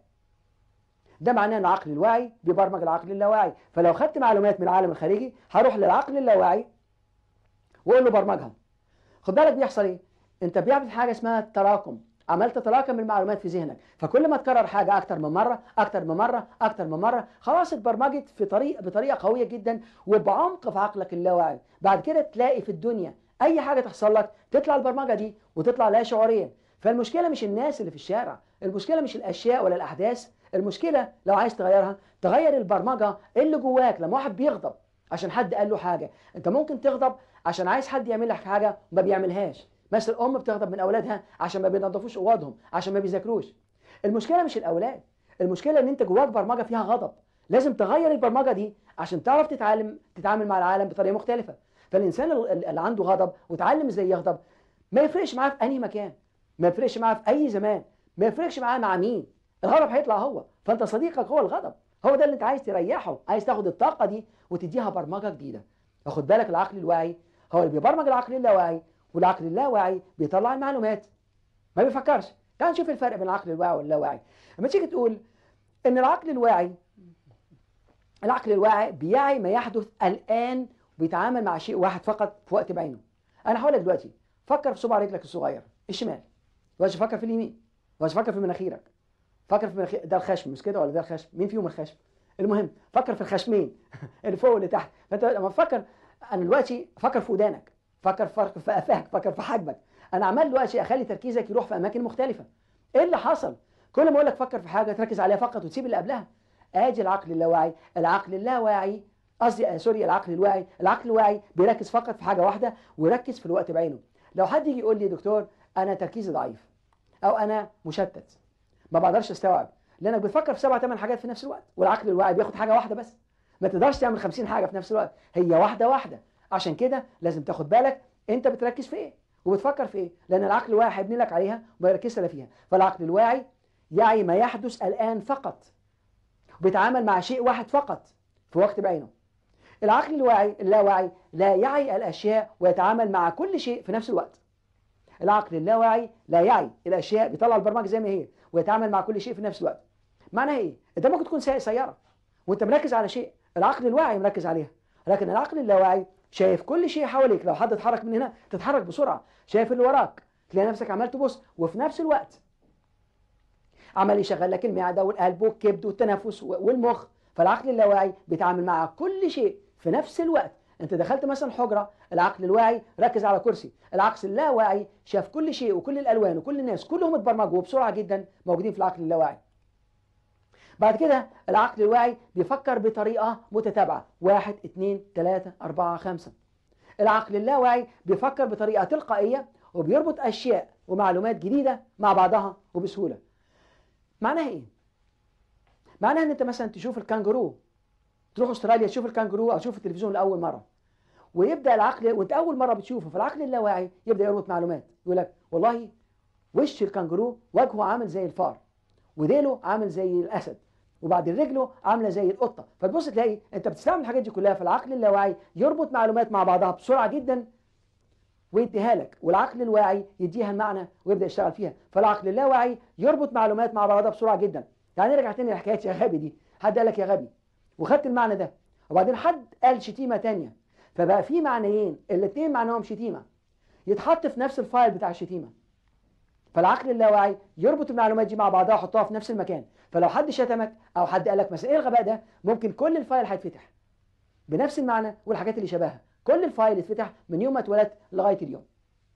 ده معناه ان العقل الواعي بيبرمج العقل اللاواعي. فلو خدت معلومات من العالم الخارجي، هروح للعقل اللاواعي واقول له برمجها. خد بالك بيحصل ايه؟ انت بيعمل حاجه اسمها التراكم، عملت تراكم المعلومات في ذهنك، فكل ما تكرر حاجه اكتر من مره اكتر من مره اكتر من مره، خلاص اتبرمجت في طريقه بطريقه قويه جدا وبعمق في عقلك اللاواعي. بعد كده تلاقي في الدنيا اي حاجه تحصل لك تطلع البرمجه دي وتطلع لا شعوريا. فالمشكله مش الناس اللي في الشارع، المشكله مش الاشياء ولا الاحداث، المشكله لو عايز تغيرها تغير البرمجه اللي جواك. لما واحد بيغضب عشان حد قال له حاجه، انت ممكن تغضب عشان عايز حد يعمل لك حاجه ما بيعملهاش. مثلا ام بتغضب من اولادها عشان ما بينظفوش اوضهم، عشان ما بيذاكروش. المشكله مش الاولاد، المشكله ان انت جواك برمجه فيها غضب، لازم تغير البرمجه دي عشان تعرف تتعلم تتعامل مع العالم بطريقه مختلفه. فالانسان اللي عنده غضب وتعلم ازاي يغضب، ما يفرقش معاه في اي مكان، ما يفرقش معاه في اي زمان، ما يفرقش معاه مع مين، الغضب هيطلع هو. فانت صديقك هو الغضب، هو ده اللي انت عايز تريحه، عايز تاخد الطاقه دي وتديها برمجه جديده. فخد بالك العقل الواعي هو اللي بيبرمج العقل اللاواعي، والعقل اللاواعي بيطلع المعلومات، ما بيفكرش. تعال نشوف الفرق بين العقل الواعي واللاواعي. لما تيجي تقول ان العقل الواعي العقل الواعي بيعي ما يحدث الآن، وبيتعامل مع شيء واحد فقط في وقت بعينه. انا هقول لك دلوقتي فكر في صباع رجلك الصغير الشمال، دلوقتي فكر في اليمين، دلوقتي فكر في مناخيرك، فكر في مناخير ده الخشم مش كده ولا ده الخشم؟ مين فيهم الخشم؟ المهم فكر في الخشمين اللي فوق واللي تحت. فانت لما تفكر، انا دلوقتي فكر في ودانك، فكر في في قفاك، فكر في حاجبك. انا عمال دلوقتي اخلي تركيزك يروح في اماكن مختلفه. ايه اللي حصل؟ كل ما اقول لك فكر في حاجه تركز عليها فقط وتسيب اللي قبلها. ادي العقل اللاواعي. العقل اللاواعي قصدي آه سوري العقل الواعي. العقل الواعي بيركز فقط في حاجه واحده ويركز في الوقت بعينه. لو حد يجي يقول لي دكتور انا تركيزي ضعيف او انا مشتت، ما بقدرش استوعب، لانك بتفكر في سبع ثمان حاجات في نفس الوقت، والعقل الواعي بياخد حاجه واحده بس. ما تقدرش تعمل خمسين حاجه في نفس الوقت، هي واحده واحده. عشان كده لازم تاخد بالك انت بتركز في ايه وبتفكر في ايه، لان العقل الواعي هيبني لك عليها وما يركزش الا فيها. فالعقل الواعي يعي ما يحدث الان فقط، وبيتعامل مع شيء واحد فقط في وقت بعينه. العقل الواعي اللاواعي لا يعي الاشياء ويتعامل مع كل شيء في نفس الوقت. العقل اللاواعي لا يعي الاشياء، بيطلع البرمجه زي ما هي ويتعامل مع كل شيء في نفس الوقت. معناها ايه؟ انت ممكن تكون سايق سياره وانت مركز على شيء، العقل الواعي مركز عليها، لكن العقل اللاواعي شايف كل شيء حواليك. لو حد اتحرك من هنا تتحرك بسرعه، شايف اللي وراك، تلاقي نفسك عمال تبص، وفي نفس الوقت عمال يشغل لك المعده والقلب والكبد والتنفس والمخ. فالعقل اللاواعي بيتعامل مع كل شيء في نفس الوقت. انت دخلت مثلا حجره، العقل الواعي ركز على كرسي، العقل اللاواعي شاف كل شيء وكل الالوان وكل الناس كلهم اتبرمجوا بسرعه جدا موجودين في العقل اللاواعي. بعد كده العقل الواعي بيفكر بطريقه متتابعه، واحد اثنين ثلاثة أربعة خمسة. العقل اللاواعي بيفكر بطريقه تلقائيه وبيربط اشياء ومعلومات جديده مع بعضها وبسهوله. معناها ايه؟ معناها ان انت مثلا تشوف الكانجرو، تروح استراليا تشوف الكانجرو او تشوف التلفزيون لاول مره، ويبدا العقل وانت اول مره بتشوفه في العقل اللاواعي يبدا يربط معلومات، يقول لك والله وش الكانجرو وجهه عامل زي الفار، وديله عامل زي الاسد، وبعدين رجله عامله زي القطه. فتبص تلاقي انت بتستعمل الحاجات دي كلها، فالعقل اللاواعي يربط معلومات مع بعضها بسرعه جدا ويديها لك، والعقل الواعي يديها المعنى ويبدا يشتغل فيها. فالعقل اللاواعي يربط معلومات مع بعضها بسرعه جدا. يعني نرجع تاني لحكايه يا غبي دي، حد قال لك يا غبي وخدت المعنى ده، وبعدين حد قال شتيمه ثانيه، فبقى في معنيين الاثنين معناهم شتيمه، يتحط في نفس الفايل بتاع الشتيمه. فالعقل اللاواعي يربط المعلومات دي مع بعضها ويحطها في نفس المكان. فلو حد شتمك او حد قال لك مثلا ايه الغباء ده، ممكن كل الفايل هيتفتح بنفس المعنى والحاجات اللي شبهها، كل الفايل يتفتح من يوم ما اتولدت لغايه اليوم.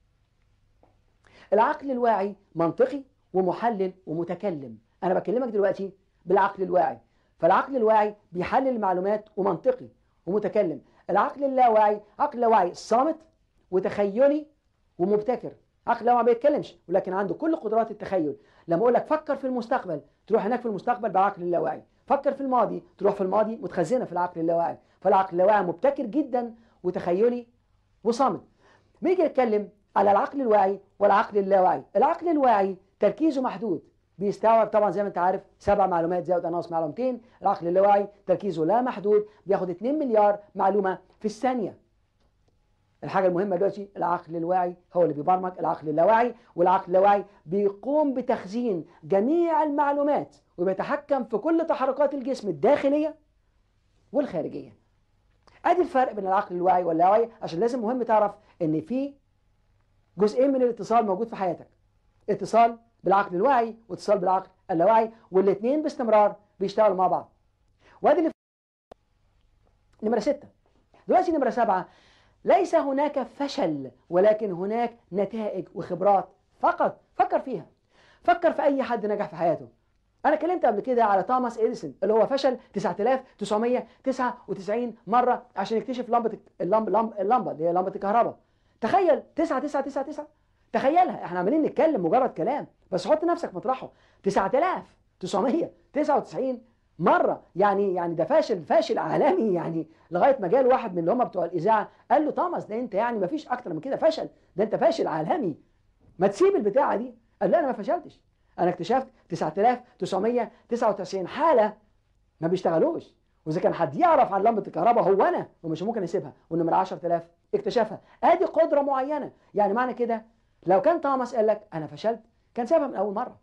العقل الواعي منطقي ومحلل ومتكلم. انا بكلمك دلوقتي بالعقل الواعي. فالعقل الواعي بيحلل المعلومات ومنطقي ومتكلم. العقل اللاواعي عقل لاواعي صامت وتخيلي ومبتكر. عقل اللاواعي ما بيتكلمش ولكن عنده كل قدرات التخيل. لما اقول لك فكر في المستقبل تروح هناك في المستقبل بعقل اللاواعي، فكر في الماضي تروح في الماضي متخزنه في العقل اللاواعي. فالعقل اللاواعي مبتكر جدا وتخيلي وصامت. بيجي يتكلم على العقل الواعي والعقل اللاواعي. العقل الواعي تركيزه محدود، بيستوعب طبعا زي ما انت عارف سبع معلومات زائد ناقص معلومتين. العقل اللاواعي تركيزه لا محدود، بياخد اتنين مليار معلومه في الثانيه. الحاجه المهمه دلوقتي العقل الواعي هو اللي بيبرمج العقل اللاواعي، والعقل اللاواعي بيقوم بتخزين جميع المعلومات وبيتحكم في كل تحركات الجسم الداخليه والخارجيه. ادي الفرق بين العقل الواعي واللاواعي، عشان لازم مهم تعرف ان في جزئين من الاتصال موجود في حياتك، اتصال بالعقل الواعي واتصال بالعقل اللاواعي، والاثنين باستمرار بيشتغلوا مع بعض. وادي اللي نمره ستة. دلوقتي نمره سبعة، ليس هناك فشل ولكن هناك نتائج وخبرات فقط. فكر فيها، فكر في اي حد نجح في حياته. انا اتكلمت قبل كده على توماس اديسون اللي هو فشل تسعة آلاف وتسعمائة وتسعة وتسعين مره عشان يكتشف لمبه اللمبه اللمبه اللي هي لمبه الكهرباء. تخيل تسعة تسعة تسعة تسعة، تخيلها. احنا عمالين نتكلم مجرد كلام، بس حط نفسك مطرحه. تسعة آلاف وتسعمائة وتسعة وتسعين مره، يعني يعني ده فاشل فاشل عالمي. يعني لغايه ما جاء واحد من اللي هم بتوع الاذاعه قال له توماس ده انت يعني ما فيش اكتر من كده فشل، ده انت فاشل عالمي، ما تسيب البتاعه دي. قال لا انا ما فشلتش، انا اكتشفت تسعة آلاف وتسعمائة وتسعة وتسعين حاله ما بيشتغلوش، واذا كان حد يعرف عن لمبه الكهرباء هو انا، ومش ممكن يسيبها. والنمره عشرة آلاف اكتشفها. ادي قدره معينه. يعني معنى كده لو كان توماس قال لك انا فشلت كان سابها من اول مره.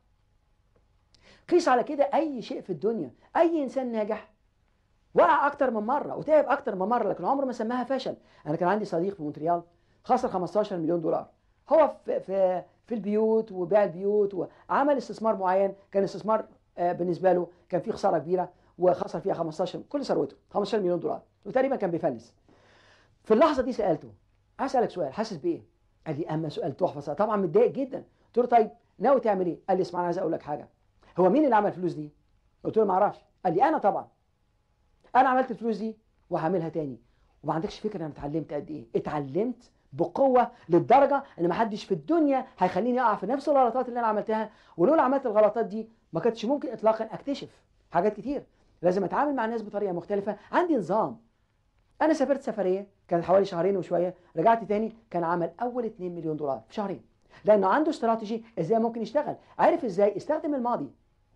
قيس على كده اي شيء في الدنيا، اي انسان ناجح وقع اكتر من مره وتعب اكتر من مره لكن عمره ما سماها فشل. انا كان عندي صديق في مونتريال خسر خمستاشر مليون دولار. هو في في في البيوت وبيع البيوت وعمل استثمار معين، كان استثمار آه بالنسبه له كان فيه خساره كبيره وخسر فيها خمستاشر كل ثروته خمستاشر مليون دولار وتقريبا كان بيفلس. في اللحظه دي سالته هسالك سؤال، حاسس بايه؟ قال لي اما سؤال تحفه، طبعا متضايق جدا. قلت له طيب ناوي تعمل ايه؟ قال لي اسمع انا عايز اقول لك حاجه، هو مين اللي عمل الفلوس دي؟ قلت له ما اعرفش. قال لي انا طبعا، انا عملت الفلوس دي وهعملها تاني. وما عندكش فكره انا اتعلمت قد ايه؟ اتعلمت بقوه للدرجه ان ما حدش في الدنيا هيخليني اقع في نفس الغلطات اللي انا عملتها، ولولا عملت الغلطات دي ما كنتش ممكن اطلاقا اكتشف حاجات كتير. لازم اتعامل مع الناس بطريقه مختلفه، عندي نظام. انا سافرت سفريه كانت حوالي شهرين وشويه، رجعت تاني كان عمل اول اتنين مليون دولار في شهرين، لانه عنده استراتيجي ازاي ممكن يشتغل، عارف ازاي استخدم الماضي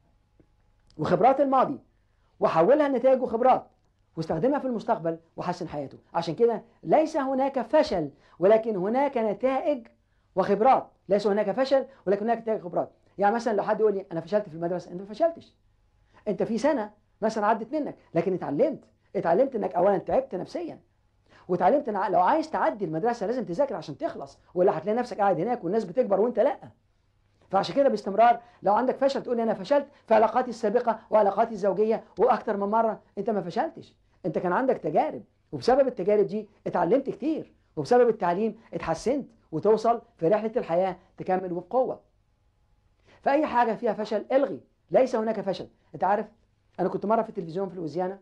وخبرات الماضي وحولها لنتائج وخبرات واستخدمها في المستقبل وحسن حياته. عشان كده ليس هناك فشل ولكن هناك نتائج وخبرات. ليس هناك فشل ولكن هناك نتائج وخبرات. يعني مثلا لو حد يقول لي انا فشلت في المدرسه، انت ما فشلتش، انت في سنه مثلا عدت منك لكن اتعلمت. اتعلمت انك اولا تعبت نفسيا، واتعلمت ان لو عايز تعدي المدرسه لازم تذاكر عشان تخلص، ولا هتلاقي نفسك قاعد هناك والناس بتكبر وانت لا. فعشان كده باستمرار لو عندك فشل تقول لي انا فشلت في علاقاتي السابقه وعلاقاتي الزوجيه واكثر من مره، انت ما فشلتش، انت كان عندك تجارب وبسبب التجارب دي اتعلمت كتير، وبسبب التعليم اتحسنت وتوصل في رحله الحياه تكمل وبقوه. فاي حاجه فيها فشل الغي، ليس هناك فشل. انت عارف انا كنت مره في التلفزيون في لويزيانا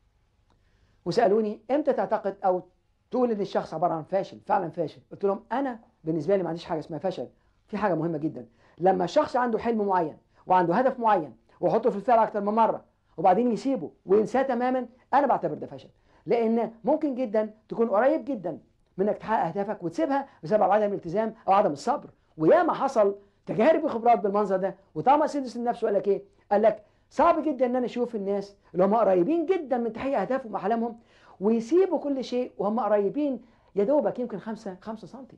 وسالوني امتى تعتقد او تقول ان الشخص عباره عن فاشل فعلا فاشل؟ قلت لهم انا بالنسبه لي ما عنديش حاجه اسمها فشل، في حاجه مهمه جدا. لما الشخص عنده حلم معين وعنده هدف معين ويحطه في الفعل اكتر من مره وبعدين يسيبه وينساه تماما، انا بعتبر ده فشل. لان ممكن جدا تكون قريب جدا من انك تحقق اهدافك وتسيبها بسبب عدم الالتزام او عدم الصبر. وياما حصل تجارب وخبرات بالمنظر ده. وتوماس اديسون نفسه قال لك ايه؟ قال لك صعب جدا ان انا اشوف الناس اللي هم قريبين جدا من تحقيق اهدافهم واحلامهم ويسيبوا كل شيء وهم قريبين يا دوبك يمكن خمسة خمسة سنتي.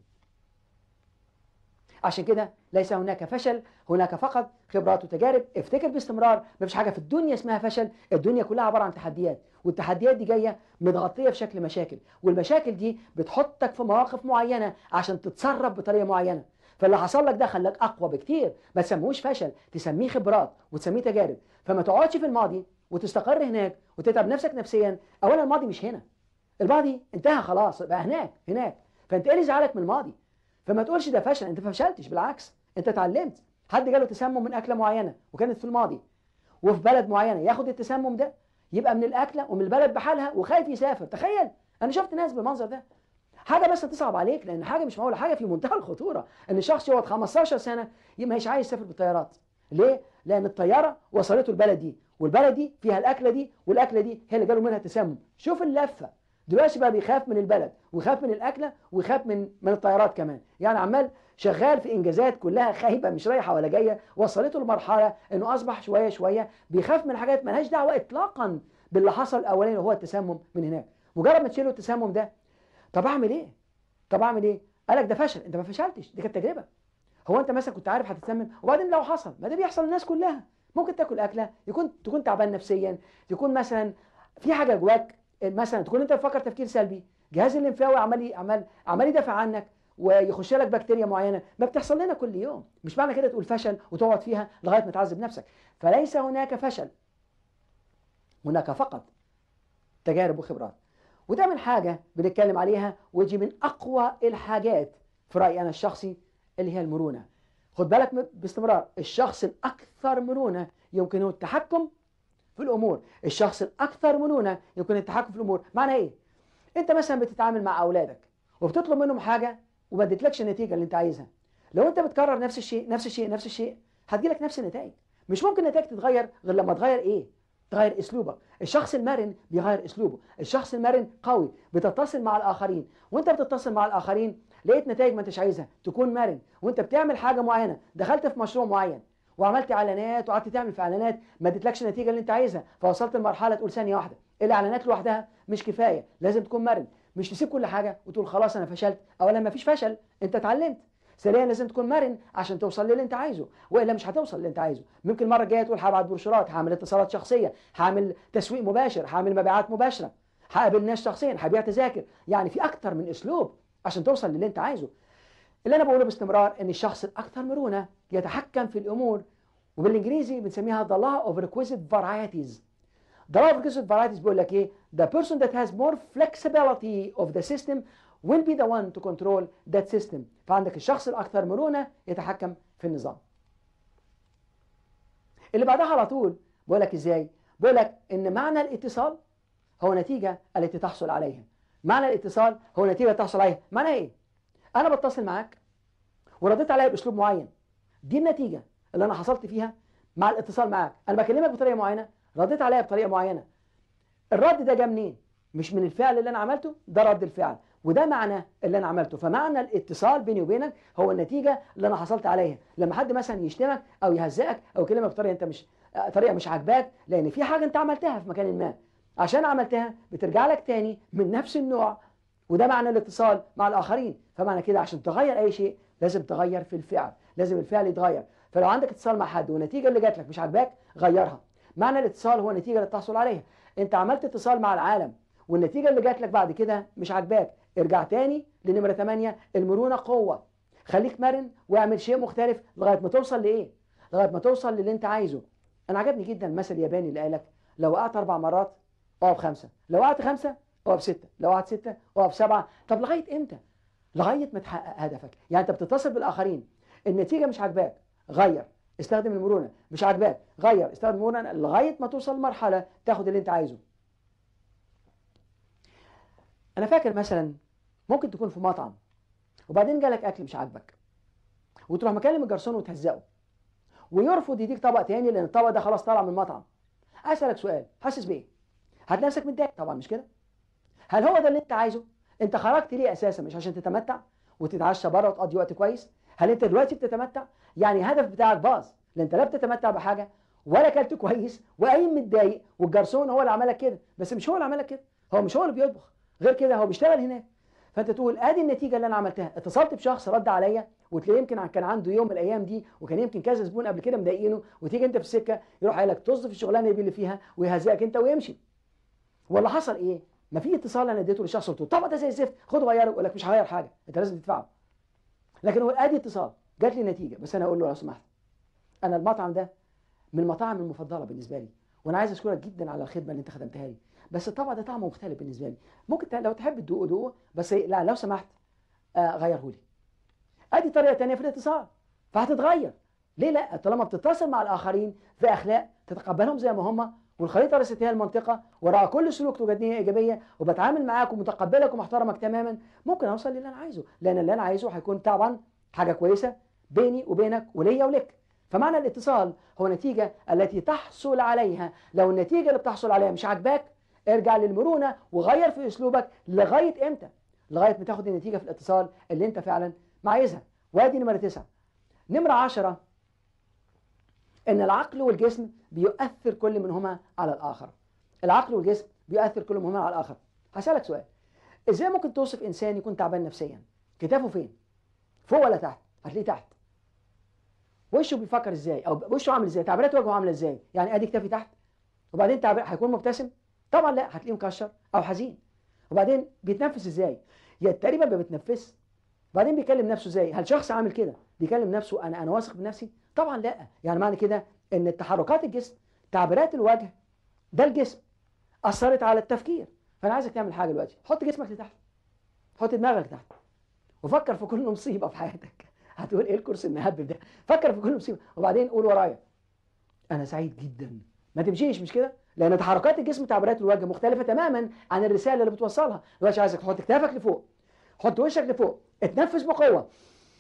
عشان كده ليس هناك فشل، هناك فقط خبرات وتجارب. افتكر باستمرار مفيش حاجه في الدنيا اسمها فشل، الدنيا كلها عباره عن تحديات، والتحديات دي جايه متغطيه في شكل مشاكل، والمشاكل دي بتحطك في مواقف معينه عشان تتصرف بطريقه معينه. فاللي حصل لك ده خلاك اقوى بكتير، ما تسموش فشل، تسميه خبرات وتسميه تجارب. فما تقعدش في الماضي وتستقر هناك وتتعب نفسك نفسيا. اولا الماضي مش هنا، الماضي انتهى خلاص، بقى هناك هناك. فانت ايه اللي زعلك من الماضي؟ فما تقولش ده فشل، انت فشلتش، بالعكس انت اتعلمت. حد جاله تسمم من اكله معينه وكانت في الماضي وفي بلد معينه، ياخد التسمم ده يبقى من الاكله ومن البلد بحالها وخايف يسافر. تخيل، انا شفت ناس بالمنظر ده. حاجه بس تصعب عليك لان حاجه مش معقوله، حاجه في منتهى الخطوره ان شخص يقعد خمستاشر سنه مش عايز يسافر بالطيارات. ليه؟ لان الطياره وصلته البلد دي والبلد دي فيها الاكله دي والاكله دي هي اللي جاله منها تسمم. شوف اللفه. دلوقتي بقى بيخاف من البلد ويخاف من الاكله ويخاف من من الطيارات كمان. يعني عمال شغال في انجازات كلها خايبه مش رايحه ولا جايه، وصلته لمرحله انه اصبح شويه شويه بيخاف من حاجات مالهاش دعوه اطلاقا باللي حصل الاولاني وهو التسمم من هناك. مجرد ما تشيله التسمم ده، طب اعمل ايه؟ طب اعمل ايه؟ قالك ده فشل. انت ما فشلتش، دي كانت تجربه. هو انت مثلا كنت عارف هتتسمم وبعدين لو حصل، ما ده بيحصل للناس كلها. ممكن تاكل اكله يكون تكون تعبان نفسيا، تكون مثلا في حاجه جواك، مثلا تكون انت بتفكر تفكير سلبي، جهاز الليمفاوي عمال عمال عمال يدافع عنك ويخش لك بكتيريا معينه. ما بتحصل لنا كل يوم، مش معنى كده تقول فشل وتقعد فيها لغايه ما تعذب نفسك. فليس هناك فشل، هناك فقط تجارب وخبرات. وده من حاجه بنتكلم عليها ودي من اقوى الحاجات في رايي انا الشخصي اللي هي المرونه. خد بالك باستمرار، الشخص الاكثر مرونه يمكنه التحكم في الامور، الشخص الاكثر مرونه يمكن التحكم في الامور. معنى ايه؟ انت مثلا بتتعامل مع اولادك وبتطلب منهم حاجه وما اديتلكش النتيجه اللي انت عايزها. لو انت بتكرر نفس الشيء نفس الشيء نفس الشيء هتجيلك نفس النتائج. مش ممكن النتائج تتغير غير لما تغير ايه؟ تغير اسلوبك. الشخص المرن بيغير اسلوبه، الشخص المرن قوي، بتتصل مع الاخرين، وانت بتتصل مع الاخرين لقيت نتائج ما انتش عايزها، تكون مرن. وانت بتعمل حاجه معينه، دخلت في مشروع معين وعملت اعلانات وقعدت تعمل في اعلانات ما اديتلكش النتيجه اللي انت عايزها، فوصلت لمرحله تقول ثانيه واحده الاعلانات لوحدها مش كفايه، لازم تكون مرن. مش تسيب كل حاجه وتقول خلاص انا فشلت. اولا ما فيش فشل، انت اتعلمت. ثانيا لازم تكون مرن عشان توصل للي انت عايزه، والا مش هتوصل للي انت عايزه. ممكن المره الجايه تقول هبعت بروشورات، هعمل اتصالات شخصيه، هعمل تسويق مباشر، هعمل مبيعات مباشره، هقابل ناس شخصيا، هبيع تذاكر. يعني في اكتر من اسلوب عشان توصل للي انت عايزه. اللي انا بقوله باستمرار ان الشخص الاكثر مرونه يتحكم في الامور، وبالانجليزي بنسميها the law of requisite varieties. The law of requisite varieties بيقول لك ايه؟ The person that has more flexibility of the system will be the one to control that system. فعندك الشخص الاكثر مرونه يتحكم في النظام. اللي بعدها على طول بيقول لك ازاي؟ بيقول لك ان معنى الاتصال هو نتيجه التي تحصل عليها. معنى الاتصال هو نتيجه تحصل عليها. معناها ايه؟ انا بتصل معاك ورديت عليا باسلوب معين، دي النتيجه اللي انا حصلت فيها مع الاتصال معاك. انا بكلمك بطريقه معينه، رديت عليا بطريقه معينه. الرد ده جه منين؟ مش من الفعل اللي انا عملته، ده رد الفعل، وده معنى اللي انا عملته. فمعنى الاتصال بيني وبينك هو النتيجه اللي انا حصلت عليها. لما حد مثلا يشتمك او يهزئك او يكلمك بطريقه انت مش طريقه مش عاجباك، لان في حاجه انت عملتها في مكان ما، عشان عملتها بترجع لك تاني من نفس النوع، وده معنى الاتصال مع الاخرين. فمعنى كده عشان تغير اي شيء لازم تغير في الفعل، لازم الفعل يتغير. فلو عندك اتصال مع حد والنتيجه اللي جات لك مش عاجباك، غيرها. معنى الاتصال هو النتيجه اللي تحصل عليها. انت عملت اتصال مع العالم والنتيجه اللي جات لك بعد كده مش عاجباك، ارجع تاني لنمره ثمانية، المرونه قوه. خليك مرن واعمل شيء مختلف لغايه ما توصل لايه؟ لغايه ما توصل للي انت عايزه. انا عجبني جدا المثل الياباني اللي قال لك لو وقعت اربع مرات اقف خمسه، لو وقعت خمسه اقف سته، لو وقعت سته اقف سبعه. طب لغايه امتى؟ لغايه ما تحقق هدفك. يعني انت بتتصل بالاخرين، النتيجه مش عاجباك، غير، استخدم المرونه. مش عاجباك، غير، استخدم المرونه لغايه ما توصل لمرحله تاخد اللي انت عايزه. انا فاكر مثلا ممكن تكون في مطعم وبعدين جالك اكل مش عاجبك، وتروح مكلم الجرسون وتهزقه ويرفض يديك طبق تاني لان الطبق ده خلاص طالع من المطعم. اسالك سؤال، حاسس بايه؟ هتلاقي نفسك متضايق طبعا، مش كده؟ هل هو ده اللي انت عايزه؟ انت خرجت ليه اساسا؟ مش عشان تتمتع وتتعشى بره وتقضي وقت كويس؟ هل انت دلوقتي بتتمتع؟ يعني الهدف بتاعك باظ، لان انت لا بتتمتع بحاجه ولا اكلت كويس وقايم متضايق، والجرسون هو اللي عملك كده. بس مش هو اللي عملك كده، هو مش هو اللي بيطبخ، غير كده هو بيشتغل هناك. فانت تقول ادي النتيجه اللي انا عملتها. اتصلت بشخص رد عليا، وتلاقيه يمكن كان عنده يوم من الايام دي وكان يمكن كذا زبون قبل كده مضايقينه، وتيجي انت في السكه يروح قايل لك طز في الشغلانه اللي فيها ويهزئك انت ويمشي. ولا حصل ايه؟ ما في اتصال انا اديته للشخص قلت له طب ده زي الزفت، خد غيره، يقول لك مش هغير حاجه، انت لازم تدفعه. لكن هو ادي اتصال جات لي نتيجه. بس انا اقول له لو سمحت، انا المطعم ده من المطاعم المفضله بالنسبه لي، وانا عايز اشكرك جدا على الخدمه اللي انت خدمتها لي، بس الطبق ده طعمه مختلف بالنسبه لي، ممكن لو تحب تدوقه دوقه، بس لا لو سمحت آه غيره لي. ادي طريقه ثانيه في الاتصال، فهتتغير. ليه لا؟ طالما بتتصل مع الاخرين في اخلاق تتقبلهم زي ما هم، والخريطه الرئيسيه المنطقه وراء كل سلوك تجديه ايجابيه، وبتعامل معاك ومتقبلك ومحترمك تماما، ممكن اوصل للي انا عايزه، لان اللي انا عايزه هيكون طبعا حاجه كويسه بيني وبينك وليا ولك. فمعنى الاتصال هو نتيجه التي تحصل عليها. لو النتيجه اللي بتحصل عليها مش عاجباك، ارجع للمرونه وغير في اسلوبك. لغايه امتى؟ لغايه ما تاخد النتيجه في الاتصال اللي انت فعلا عايزها. وادي نمره تسعه. نمره عشرة، ان العقل والجسم بيؤثر كل منهما على الاخر. العقل والجسم بيؤثر كل منهما على الاخر. هسألك سؤال، ازاي ممكن توصف انسان يكون تعبان نفسيا؟ كتافه فين؟ فوق ولا تحت؟ هتلاقيه تحت. وشه بيفكر ازاي؟ او وشه عامل ازاي؟ تعبيرات وجهه عامله ازاي؟ يعني ادي كتافي تحت، وبعدين تعبير هيكون مبتسم؟ طبعا لا، هتلاقيه مكشر او حزين. وبعدين بيتنفس ازاي؟ يا تقريبا ما بيتنفسش. بعدين بيكلم نفسه ازاي؟ هل شخص عامل كده بيكلم نفسه انا انا واثق بنفسي؟ طبعا لا. يعني معنى كده ان التحركات الجسم، تعبيرات الوجه، ده الجسم اثرت على التفكير. فانا عايزك تعمل حاجه دلوقتي، حط جسمك لتحت، حط دماغك تحت، وفكر في كل مصيبه في حياتك. هتقول ايه الكرسي المهبب ده؟ فكر في كل مصيبه، وبعدين قول ورايا انا سعيد جدا. ما تمشيش مش كده، لان تحركات الجسم وتعبيرات الوجه مختلفه تماما عن الرساله اللي بتوصلها. دلوقتي عايزك تحط كتافك لفوق، حط وشك لفوق، اتنفس بقوه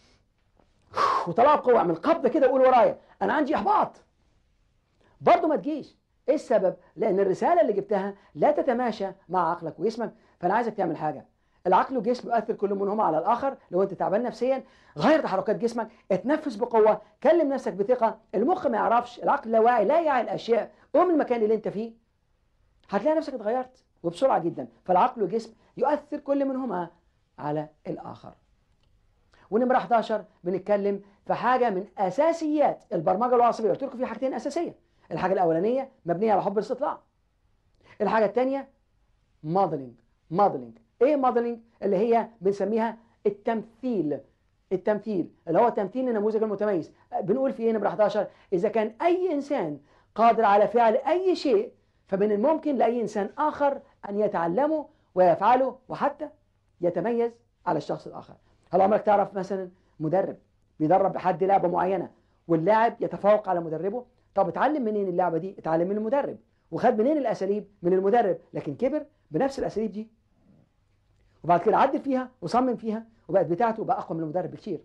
وطلع بقوه، اعمل قبضه كده وقول ورايا انا عندي احباط. برضه ما تجيش. ايه السبب؟ لان الرساله اللي جبتها لا تتماشى مع عقلك وجسمك. فانا عايزك تعمل حاجه، العقل والجسم يؤثر كل منهما على الاخر. لو انت تعبان نفسيا، غير تحركات جسمك، اتنفس بقوه، كلم نفسك بثقه. المخ ما يعرفش، العقل لا واعي لا يعي الاشياء. قوم من المكان اللي انت فيه، هتلاقي نفسك اتغيرت وبسرعه جدا. فالعقل والجسم يؤثر كل منهما على الآخر. ونمرة أحد عشر بنتكلم في حاجة من أساسيات البرمجة العصبية. قلت لكم في حاجتين أساسية. الحاجة الأولانية مبنية على حب الاستطلاع. الحاجة الثانية موديلنج. موديلنج إيه موديلنج؟ اللي هي بنسميها التمثيل. التمثيل اللي هو تمثيل النموذج المتميز. بنقول في إيه نمرة أحد عشر؟ إذا كان أي إنسان قادر على فعل أي شيء فمن الممكن لأي إنسان آخر أن يتعلمه ويفعله وحتى يتميز على الشخص الآخر. هل عمرك تعرف مثلا مدرب بيدرب لحد لعبة معينة واللاعب يتفوق على مدربه؟ طب اتعلم منين اللعبة دي؟ اتعلم من المدرب. وخد منين الأساليب؟ من المدرب، لكن كبر بنفس الأساليب دي وبعد كده عدل فيها وصمم فيها وبقت بتاعته وبقى أقوى من المدرب بكتير.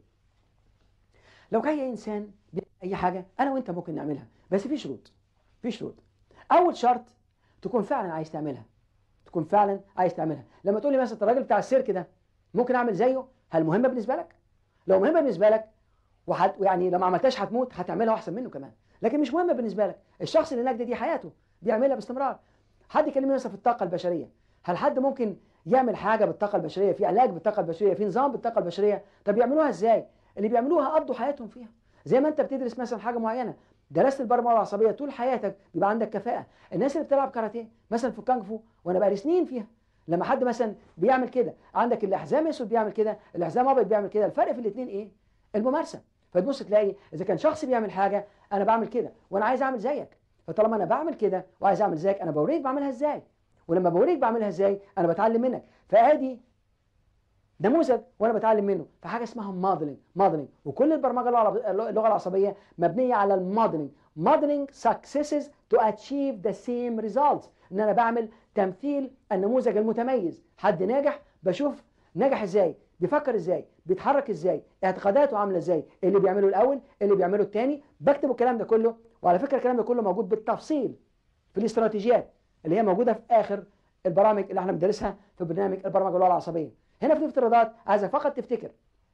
لو كان أي إنسان بيعمل أي حاجة أنا وأنت ممكن نعملها، بس في شروط. في شروط. أول شرط تكون فعلا عايز تعملها. تكون فعلا عايز تعملها. لما تقول لي مثلا الراجل بتاع السيرك ده ممكن أعمل زيه، هل مهمة بالنسبة لك؟ لو مهمة بالنسبة لك وحت يعني لو ما عملتهاش هتموت، هتعملها أحسن منه كمان. لكن مش مهمة بالنسبة لك. الشخص اللي هناك ده دي حياته بيعملها باستمرار. حد يكلمني مثلا في الطاقة البشرية، هل حد ممكن يعمل حاجة بالطاقة البشرية، في علاج بالطاقة البشرية، في نظام بالطاقة البشرية؟ طب يعملوها ازاي؟ اللي بيعملوها قضوا حياتهم فيها. زي ما انت بتدرس مثلا حاجة معينة، درست البرمجة العصبية طول حياتك بيبقى عندك كفاءة. الناس اللي بتلعب كاراتيه مثلا في الكونغ فو وانا بقالي سنين فيها، لما حد مثلا بيعمل كده، عندك الحزام اسود بيعمل كده، الحزام ابيض بيعمل كده، الفرق في الاثنين ايه؟ الممارسة. فتبص تلاقي اذا كان شخص بيعمل حاجة انا بعمل كده وانا عايز اعمل زيك، فطالما انا بعمل كده وعايز اعمل زيك انا بوريك بعملها ازاي، ولما بوريك بعملها ازاي انا بتعلم منك. فادي نموذج وانا بتعلم منه. فحاجه اسمها موديلنج. موديلنج وكل البرمجه اللغه العصبيه مبنيه على الموديلنج. موديلنج successes to achieve the same results. ان انا بعمل تمثيل النموذج المتميز. حد ناجح بشوف نجح ازاي، بيفكر ازاي، بيتحرك ازاي، اعتقاداته عامله ازاي، اللي بيعمله الاول، اللي بيعمله الثاني. بكتب الكلام ده كله. وعلى فكره الكلام ده كله موجود بالتفصيل في الاستراتيجيات اللي هي موجوده في اخر البرامج اللي احنا بندرسها في برنامج البرمجه اللغه العصبيه. هنا في الافتراضات عايزك فقط تفتكر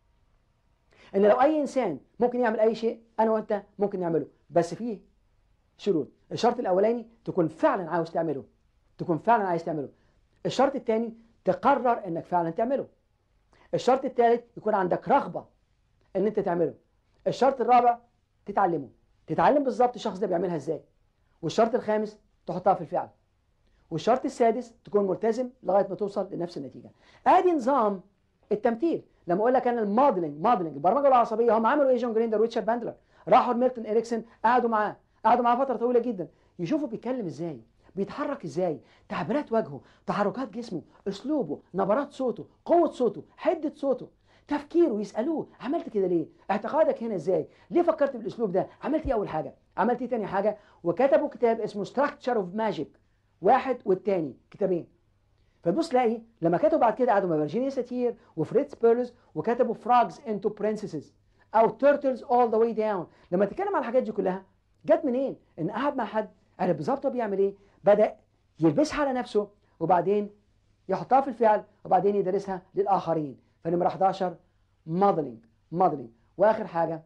ان لو اي انسان ممكن يعمل اي شيء انا وانت ممكن نعمله، بس فيه شروط. الشرط الاولاني تكون فعلا عاوز تعمله. تكون فعلا عايز تعمله. الشرط الثاني تقرر انك فعلا تعمله. الشرط الثالث يكون عندك رغبه ان انت تعمله. الشرط الرابع تتعلمه. تتعلم بالظبط الشخص ده بيعملها ازاي. والشرط الخامس تحطها في الفعل. والشرط السادس تكون ملتزم لغايه ما توصل لنفس النتيجه. ادي نظام التمثيل. لما اقول لك انا الموديلنج موديلنج البرمجه العصبيه هم عملوا ايه؟ جون جريندر وريتشارد باندلر راحوا لميلتون اريكسون، قعدوا معاه قعدوا معاه فتره طويله جدا يشوفوا بيتكلم ازاي، بيتحرك ازاي، تعبيرات وجهه، تحركات جسمه، اسلوبه، نبرات صوته، قوه صوته، حده صوته، تفكيره. يسالوه عملت كده ليه؟ اعتقادك هنا ازاي؟ ليه فكرت بالاسلوب ده؟ عملت ايه اول حاجه؟ عملت ايه تاني حاجه؟ وكتبوا كتاب اسمه ستراكشر اوف ماجيك، واحد والتاني كتابين. فتبص تلاقي لما كتبوا بعد كده قعدوا مع فيرجينيا ساتير وفريتز بيرلز وكتبوا فراجز انتو برنسسز او تيرتلز اول ذا واي داون. لما تتكلم عن الحاجات دي كلها جت منين؟ ان قعد مع حد عرف بالظبط هو بيعمل ايه، بدا يلبسها على نفسه وبعدين يحطها في الفعل وبعدين يدرسها للاخرين. فنمره احد عشر موديلنج. موديلنج. واخر حاجه،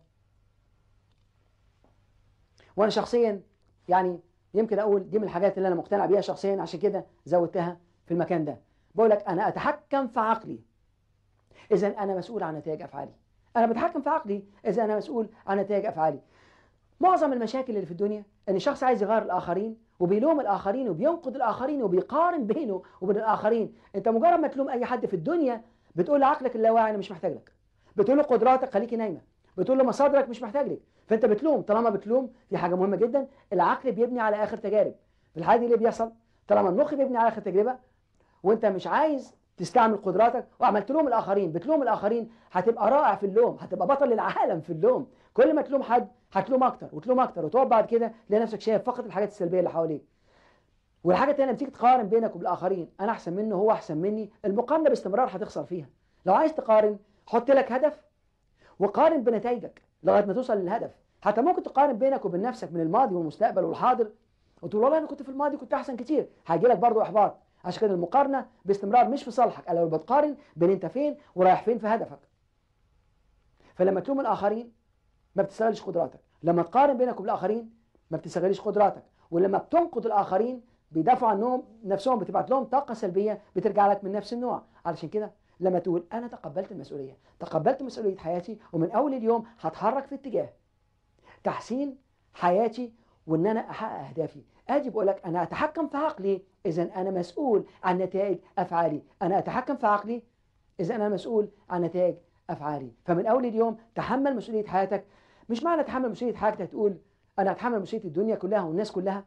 وانا شخصيا يعني يمكن اقول دي من الحاجات اللي انا مقتنع بيها شخصيا، عشان كده زودتها في المكان ده. بقول لك انا اتحكم في عقلي، اذا انا مسؤول عن نتائج افعالي. انا بتحكم في عقلي اذا انا مسؤول عن نتائج افعالي. معظم المشاكل اللي في الدنيا ان الشخص عايز يغير الاخرين وبيلوم الاخرين وبينقد الاخرين وبيقارن بينه وبين الاخرين. انت مجرد ما تلوم اي حد في الدنيا بتقول لعقلك اللاواعي انا مش محتاج لك، بتقول له قدراتك خليكي نايمه، بتقول له مصادرك مش محتاج لك. فانت بتلوم. طالما بتلوم في حاجه مهمه جدا، العقل بيبني على اخر تجارب. في الحاله دي اللي بيحصل طالما المخ بيبني على اخر تجربه وانت مش عايز تستعمل قدراتك وعمال تلوم الاخرين، بتلوم الاخرين، هتبقى رائع في اللوم، هتبقى بطل العالم في اللوم. كل ما تلوم حد هتلوم اكتر وتلوم اكتر وتقعد بعد كده تلاقي نفسك شايف فقط الحاجات السلبيه اللي حواليك. والحاجه الثانيه لما تيجي تقارن بينك وبين الاخرين، انا احسن منه هو احسن مني، المقارنه باستمرار هتخسر فيها. لو عايز تقارن حط لك هدف وقارن بنتائجك لغايه ما توصل للهدف. حتى ممكن تقارن بينك وبين نفسك من الماضي والمستقبل والحاضر وتقول والله انا كنت في الماضي كنت احسن كتير، هيجي لك برضه احباط. عشان كده المقارنه باستمرار مش في صالحك. انا لو بتقارن بين انت فين ورايح فين في هدفك. فلما تلوم الاخرين ما بتستغلش قدراتك، لما تقارن بينك وبين الاخرين ما بتستغلش قدراتك، ولما بتنقد الاخرين بيدافعوا عنهم نفسهم، بتبعت لهم طاقه سلبيه بترجع لك من نفس النوع. علشان كده لما تقول انا تقبلت المسؤوليه، تقبلت مسؤوليه حياتي، ومن اول اليوم هتحرك في اتجاه تحسين حياتي وان انا احقق اهدافي، اجي بقول لك انا اتحكم في عقلي، اذا انا مسؤول عن نتائج افعالي. انا اتحكم في عقلي، اذا انا مسؤول عن نتائج افعالي. فمن اول اليوم تحمل مسؤوليه حياتك. مش معنى تحمل مسؤوليه حياتك تقول انا اتحمل مسؤوليه الدنيا كلها والناس كلها.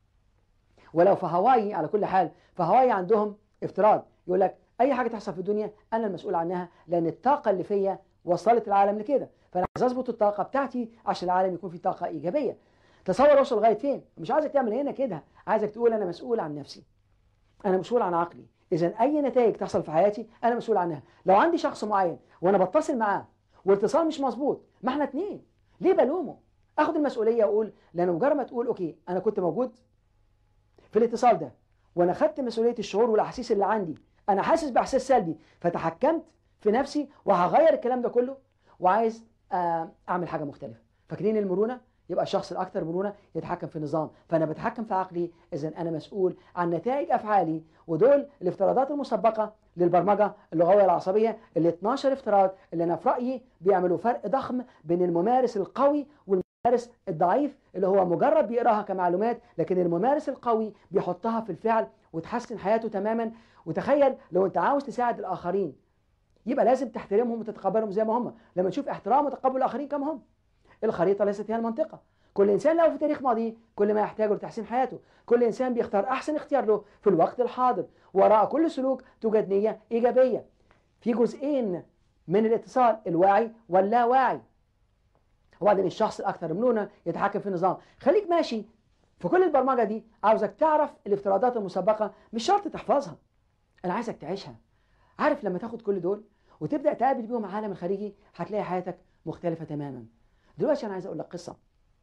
ولو في هاواي على كل حال، في هاواي عندهم افتراض يقول لك اي حاجه تحصل في الدنيا انا المسؤول عنها، لان الطاقه اللي فيا وصلت العالم لكده، فانا عايز اظبط الطاقه بتاعتي عشان العالم يكون فيه طاقه ايجابيه. تصور وصل لغايه فين؟ مش عايزك تعمل هنا كده، عايزك تقول انا مسؤول عن نفسي، انا مسؤول عن عقلي، اذا اي نتائج تحصل في حياتي انا مسؤول عنها. لو عندي شخص معين وانا بتصل معاه والاتصال مش مظبوط، ما احنا اتنين، ليه بلومه؟ اخد المسؤوليه واقول، لان مجرد ما تقول اوكي انا كنت موجود في الاتصال ده وانا خدت مسؤوليه الشعور والاحاسيس اللي عندي، انا حاسس باحساس سلبي فتحكمت في نفسي وهغير الكلام ده كله وعايز اعمل حاجه مختلفه. فاكرين المرونه؟ يبقى الشخص الاكثر مرونه يتحكم في النظام، فانا بتحكم في عقلي، اذا انا مسؤول عن نتائج افعالي. ودول الافتراضات المسبقه للبرمجه اللغويه العصبيه، ال اتناشر افتراض اللي انا في رايي بيعملوا فرق ضخم بين الممارس القوي والممارس الضعيف، اللي هو مجرد بيقراها كمعلومات، لكن الممارس القوي بيحطها في الفعل وتحسن حياته تماما. وتخيل لو انت عاوز تساعد الاخرين يبقى لازم تحترمهم وتتقبلهم زي ما هم. لما تشوف احترام وتقبل الاخرين كما هم، الخريطه ليست هي المنطقه. كل انسان له في تاريخ ماضيه كل ما يحتاجه لتحسين حياته، كل انسان بيختار احسن اختيار له في الوقت الحاضر. وراء كل سلوك توجد نيه ايجابيه. في جزئين من الاتصال، الواعي واللاواعي. وبعدين الشخص الاكثر مرونه يتحكم في النظام. خليك ماشي في كل البرمجه دي، عاوزك تعرف الافتراضات المسبقه، مش شرط تحفظها، انا عايزك تعيشها. عارف لما تاخد كل دول وتبدا تقابل بيهم العالم الخارجي هتلاقي حياتك مختلفه تماما. دلوقتي انا عايز اقول لك قصه،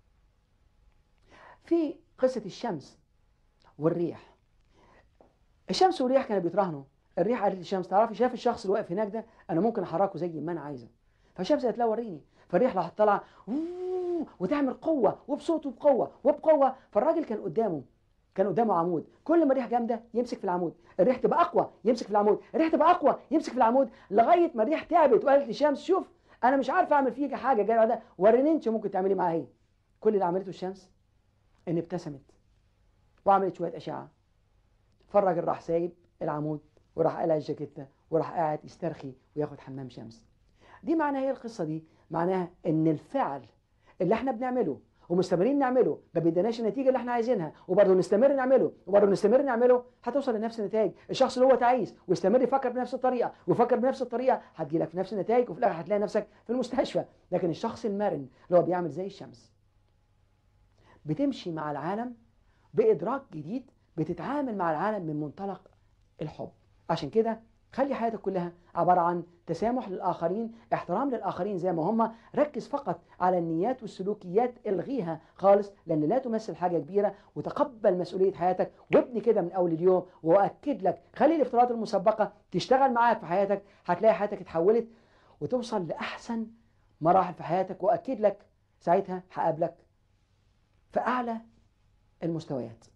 في قصه الشمس والريح. الشمس والريح كانوا بيتراهنوا. الريح قالت للشمس تعرفي شايف الشخص اللي واقف هناك ده، انا ممكن احركه زي ما انا عايزه. فالشمس قالت لها وريني. فالريح راحت طالعه وتعمل قوه وبصوت وبقوه وبقوه. فالراجل كان قدامه كان قدامه عمود، كل ما الريح جامده يمسك في العمود، الريح تبقى اقوى يمسك في العمود، الريح تبقى اقوى يمسك في العمود، لغايه ما الريح تعبت وقالت للشمس شوف انا مش عارف اعمل فيك حاجه جدع ده، وريني انت ممكن تعملي معاها ايه. كل اللي عملته الشمس ان ابتسمت وعملت شويه اشعه. فالراجل راح سايب العمود وراح قلع الجاكيته وراح قاعد يسترخي وياخد حمام شمس. دي معناها ايه القصه دي؟ معناها ان الفعل اللي احنا بنعمله ومستمرين نعمله ما بيديناش النتيجه اللي احنا عايزينها، وبرضه نستمر نعمله وبرضه نستمر نعمله، هتوصل لنفس النتائج. الشخص اللي هو تعيس ويستمر يفكر بنفس الطريقه ويفكر بنفس الطريقه هتجي لك نفس النتائج، وفي الاخر هتلاقي نفسك في المستشفى. لكن الشخص المرن اللي هو بيعمل زي الشمس، بتمشي مع العالم بادراك جديد، بتتعامل مع العالم من منطلق الحب. عشان كده خلي حياتك كلها عبارة عن تسامح للآخرين، احترام للآخرين زي ما هم، ركز فقط على النيات والسلوكيات، الغيها خالص لأن لا تمثل حاجة كبيرة، وتقبل مسؤولية حياتك وابني كده من أول اليوم. وأكد لك خلي الافتراضات المسبقة تشتغل معاك في حياتك، هتلاقي حياتك اتحولت وتوصل لأحسن مراحل في حياتك. وأكد لك ساعتها هقابلك في أعلى المستويات.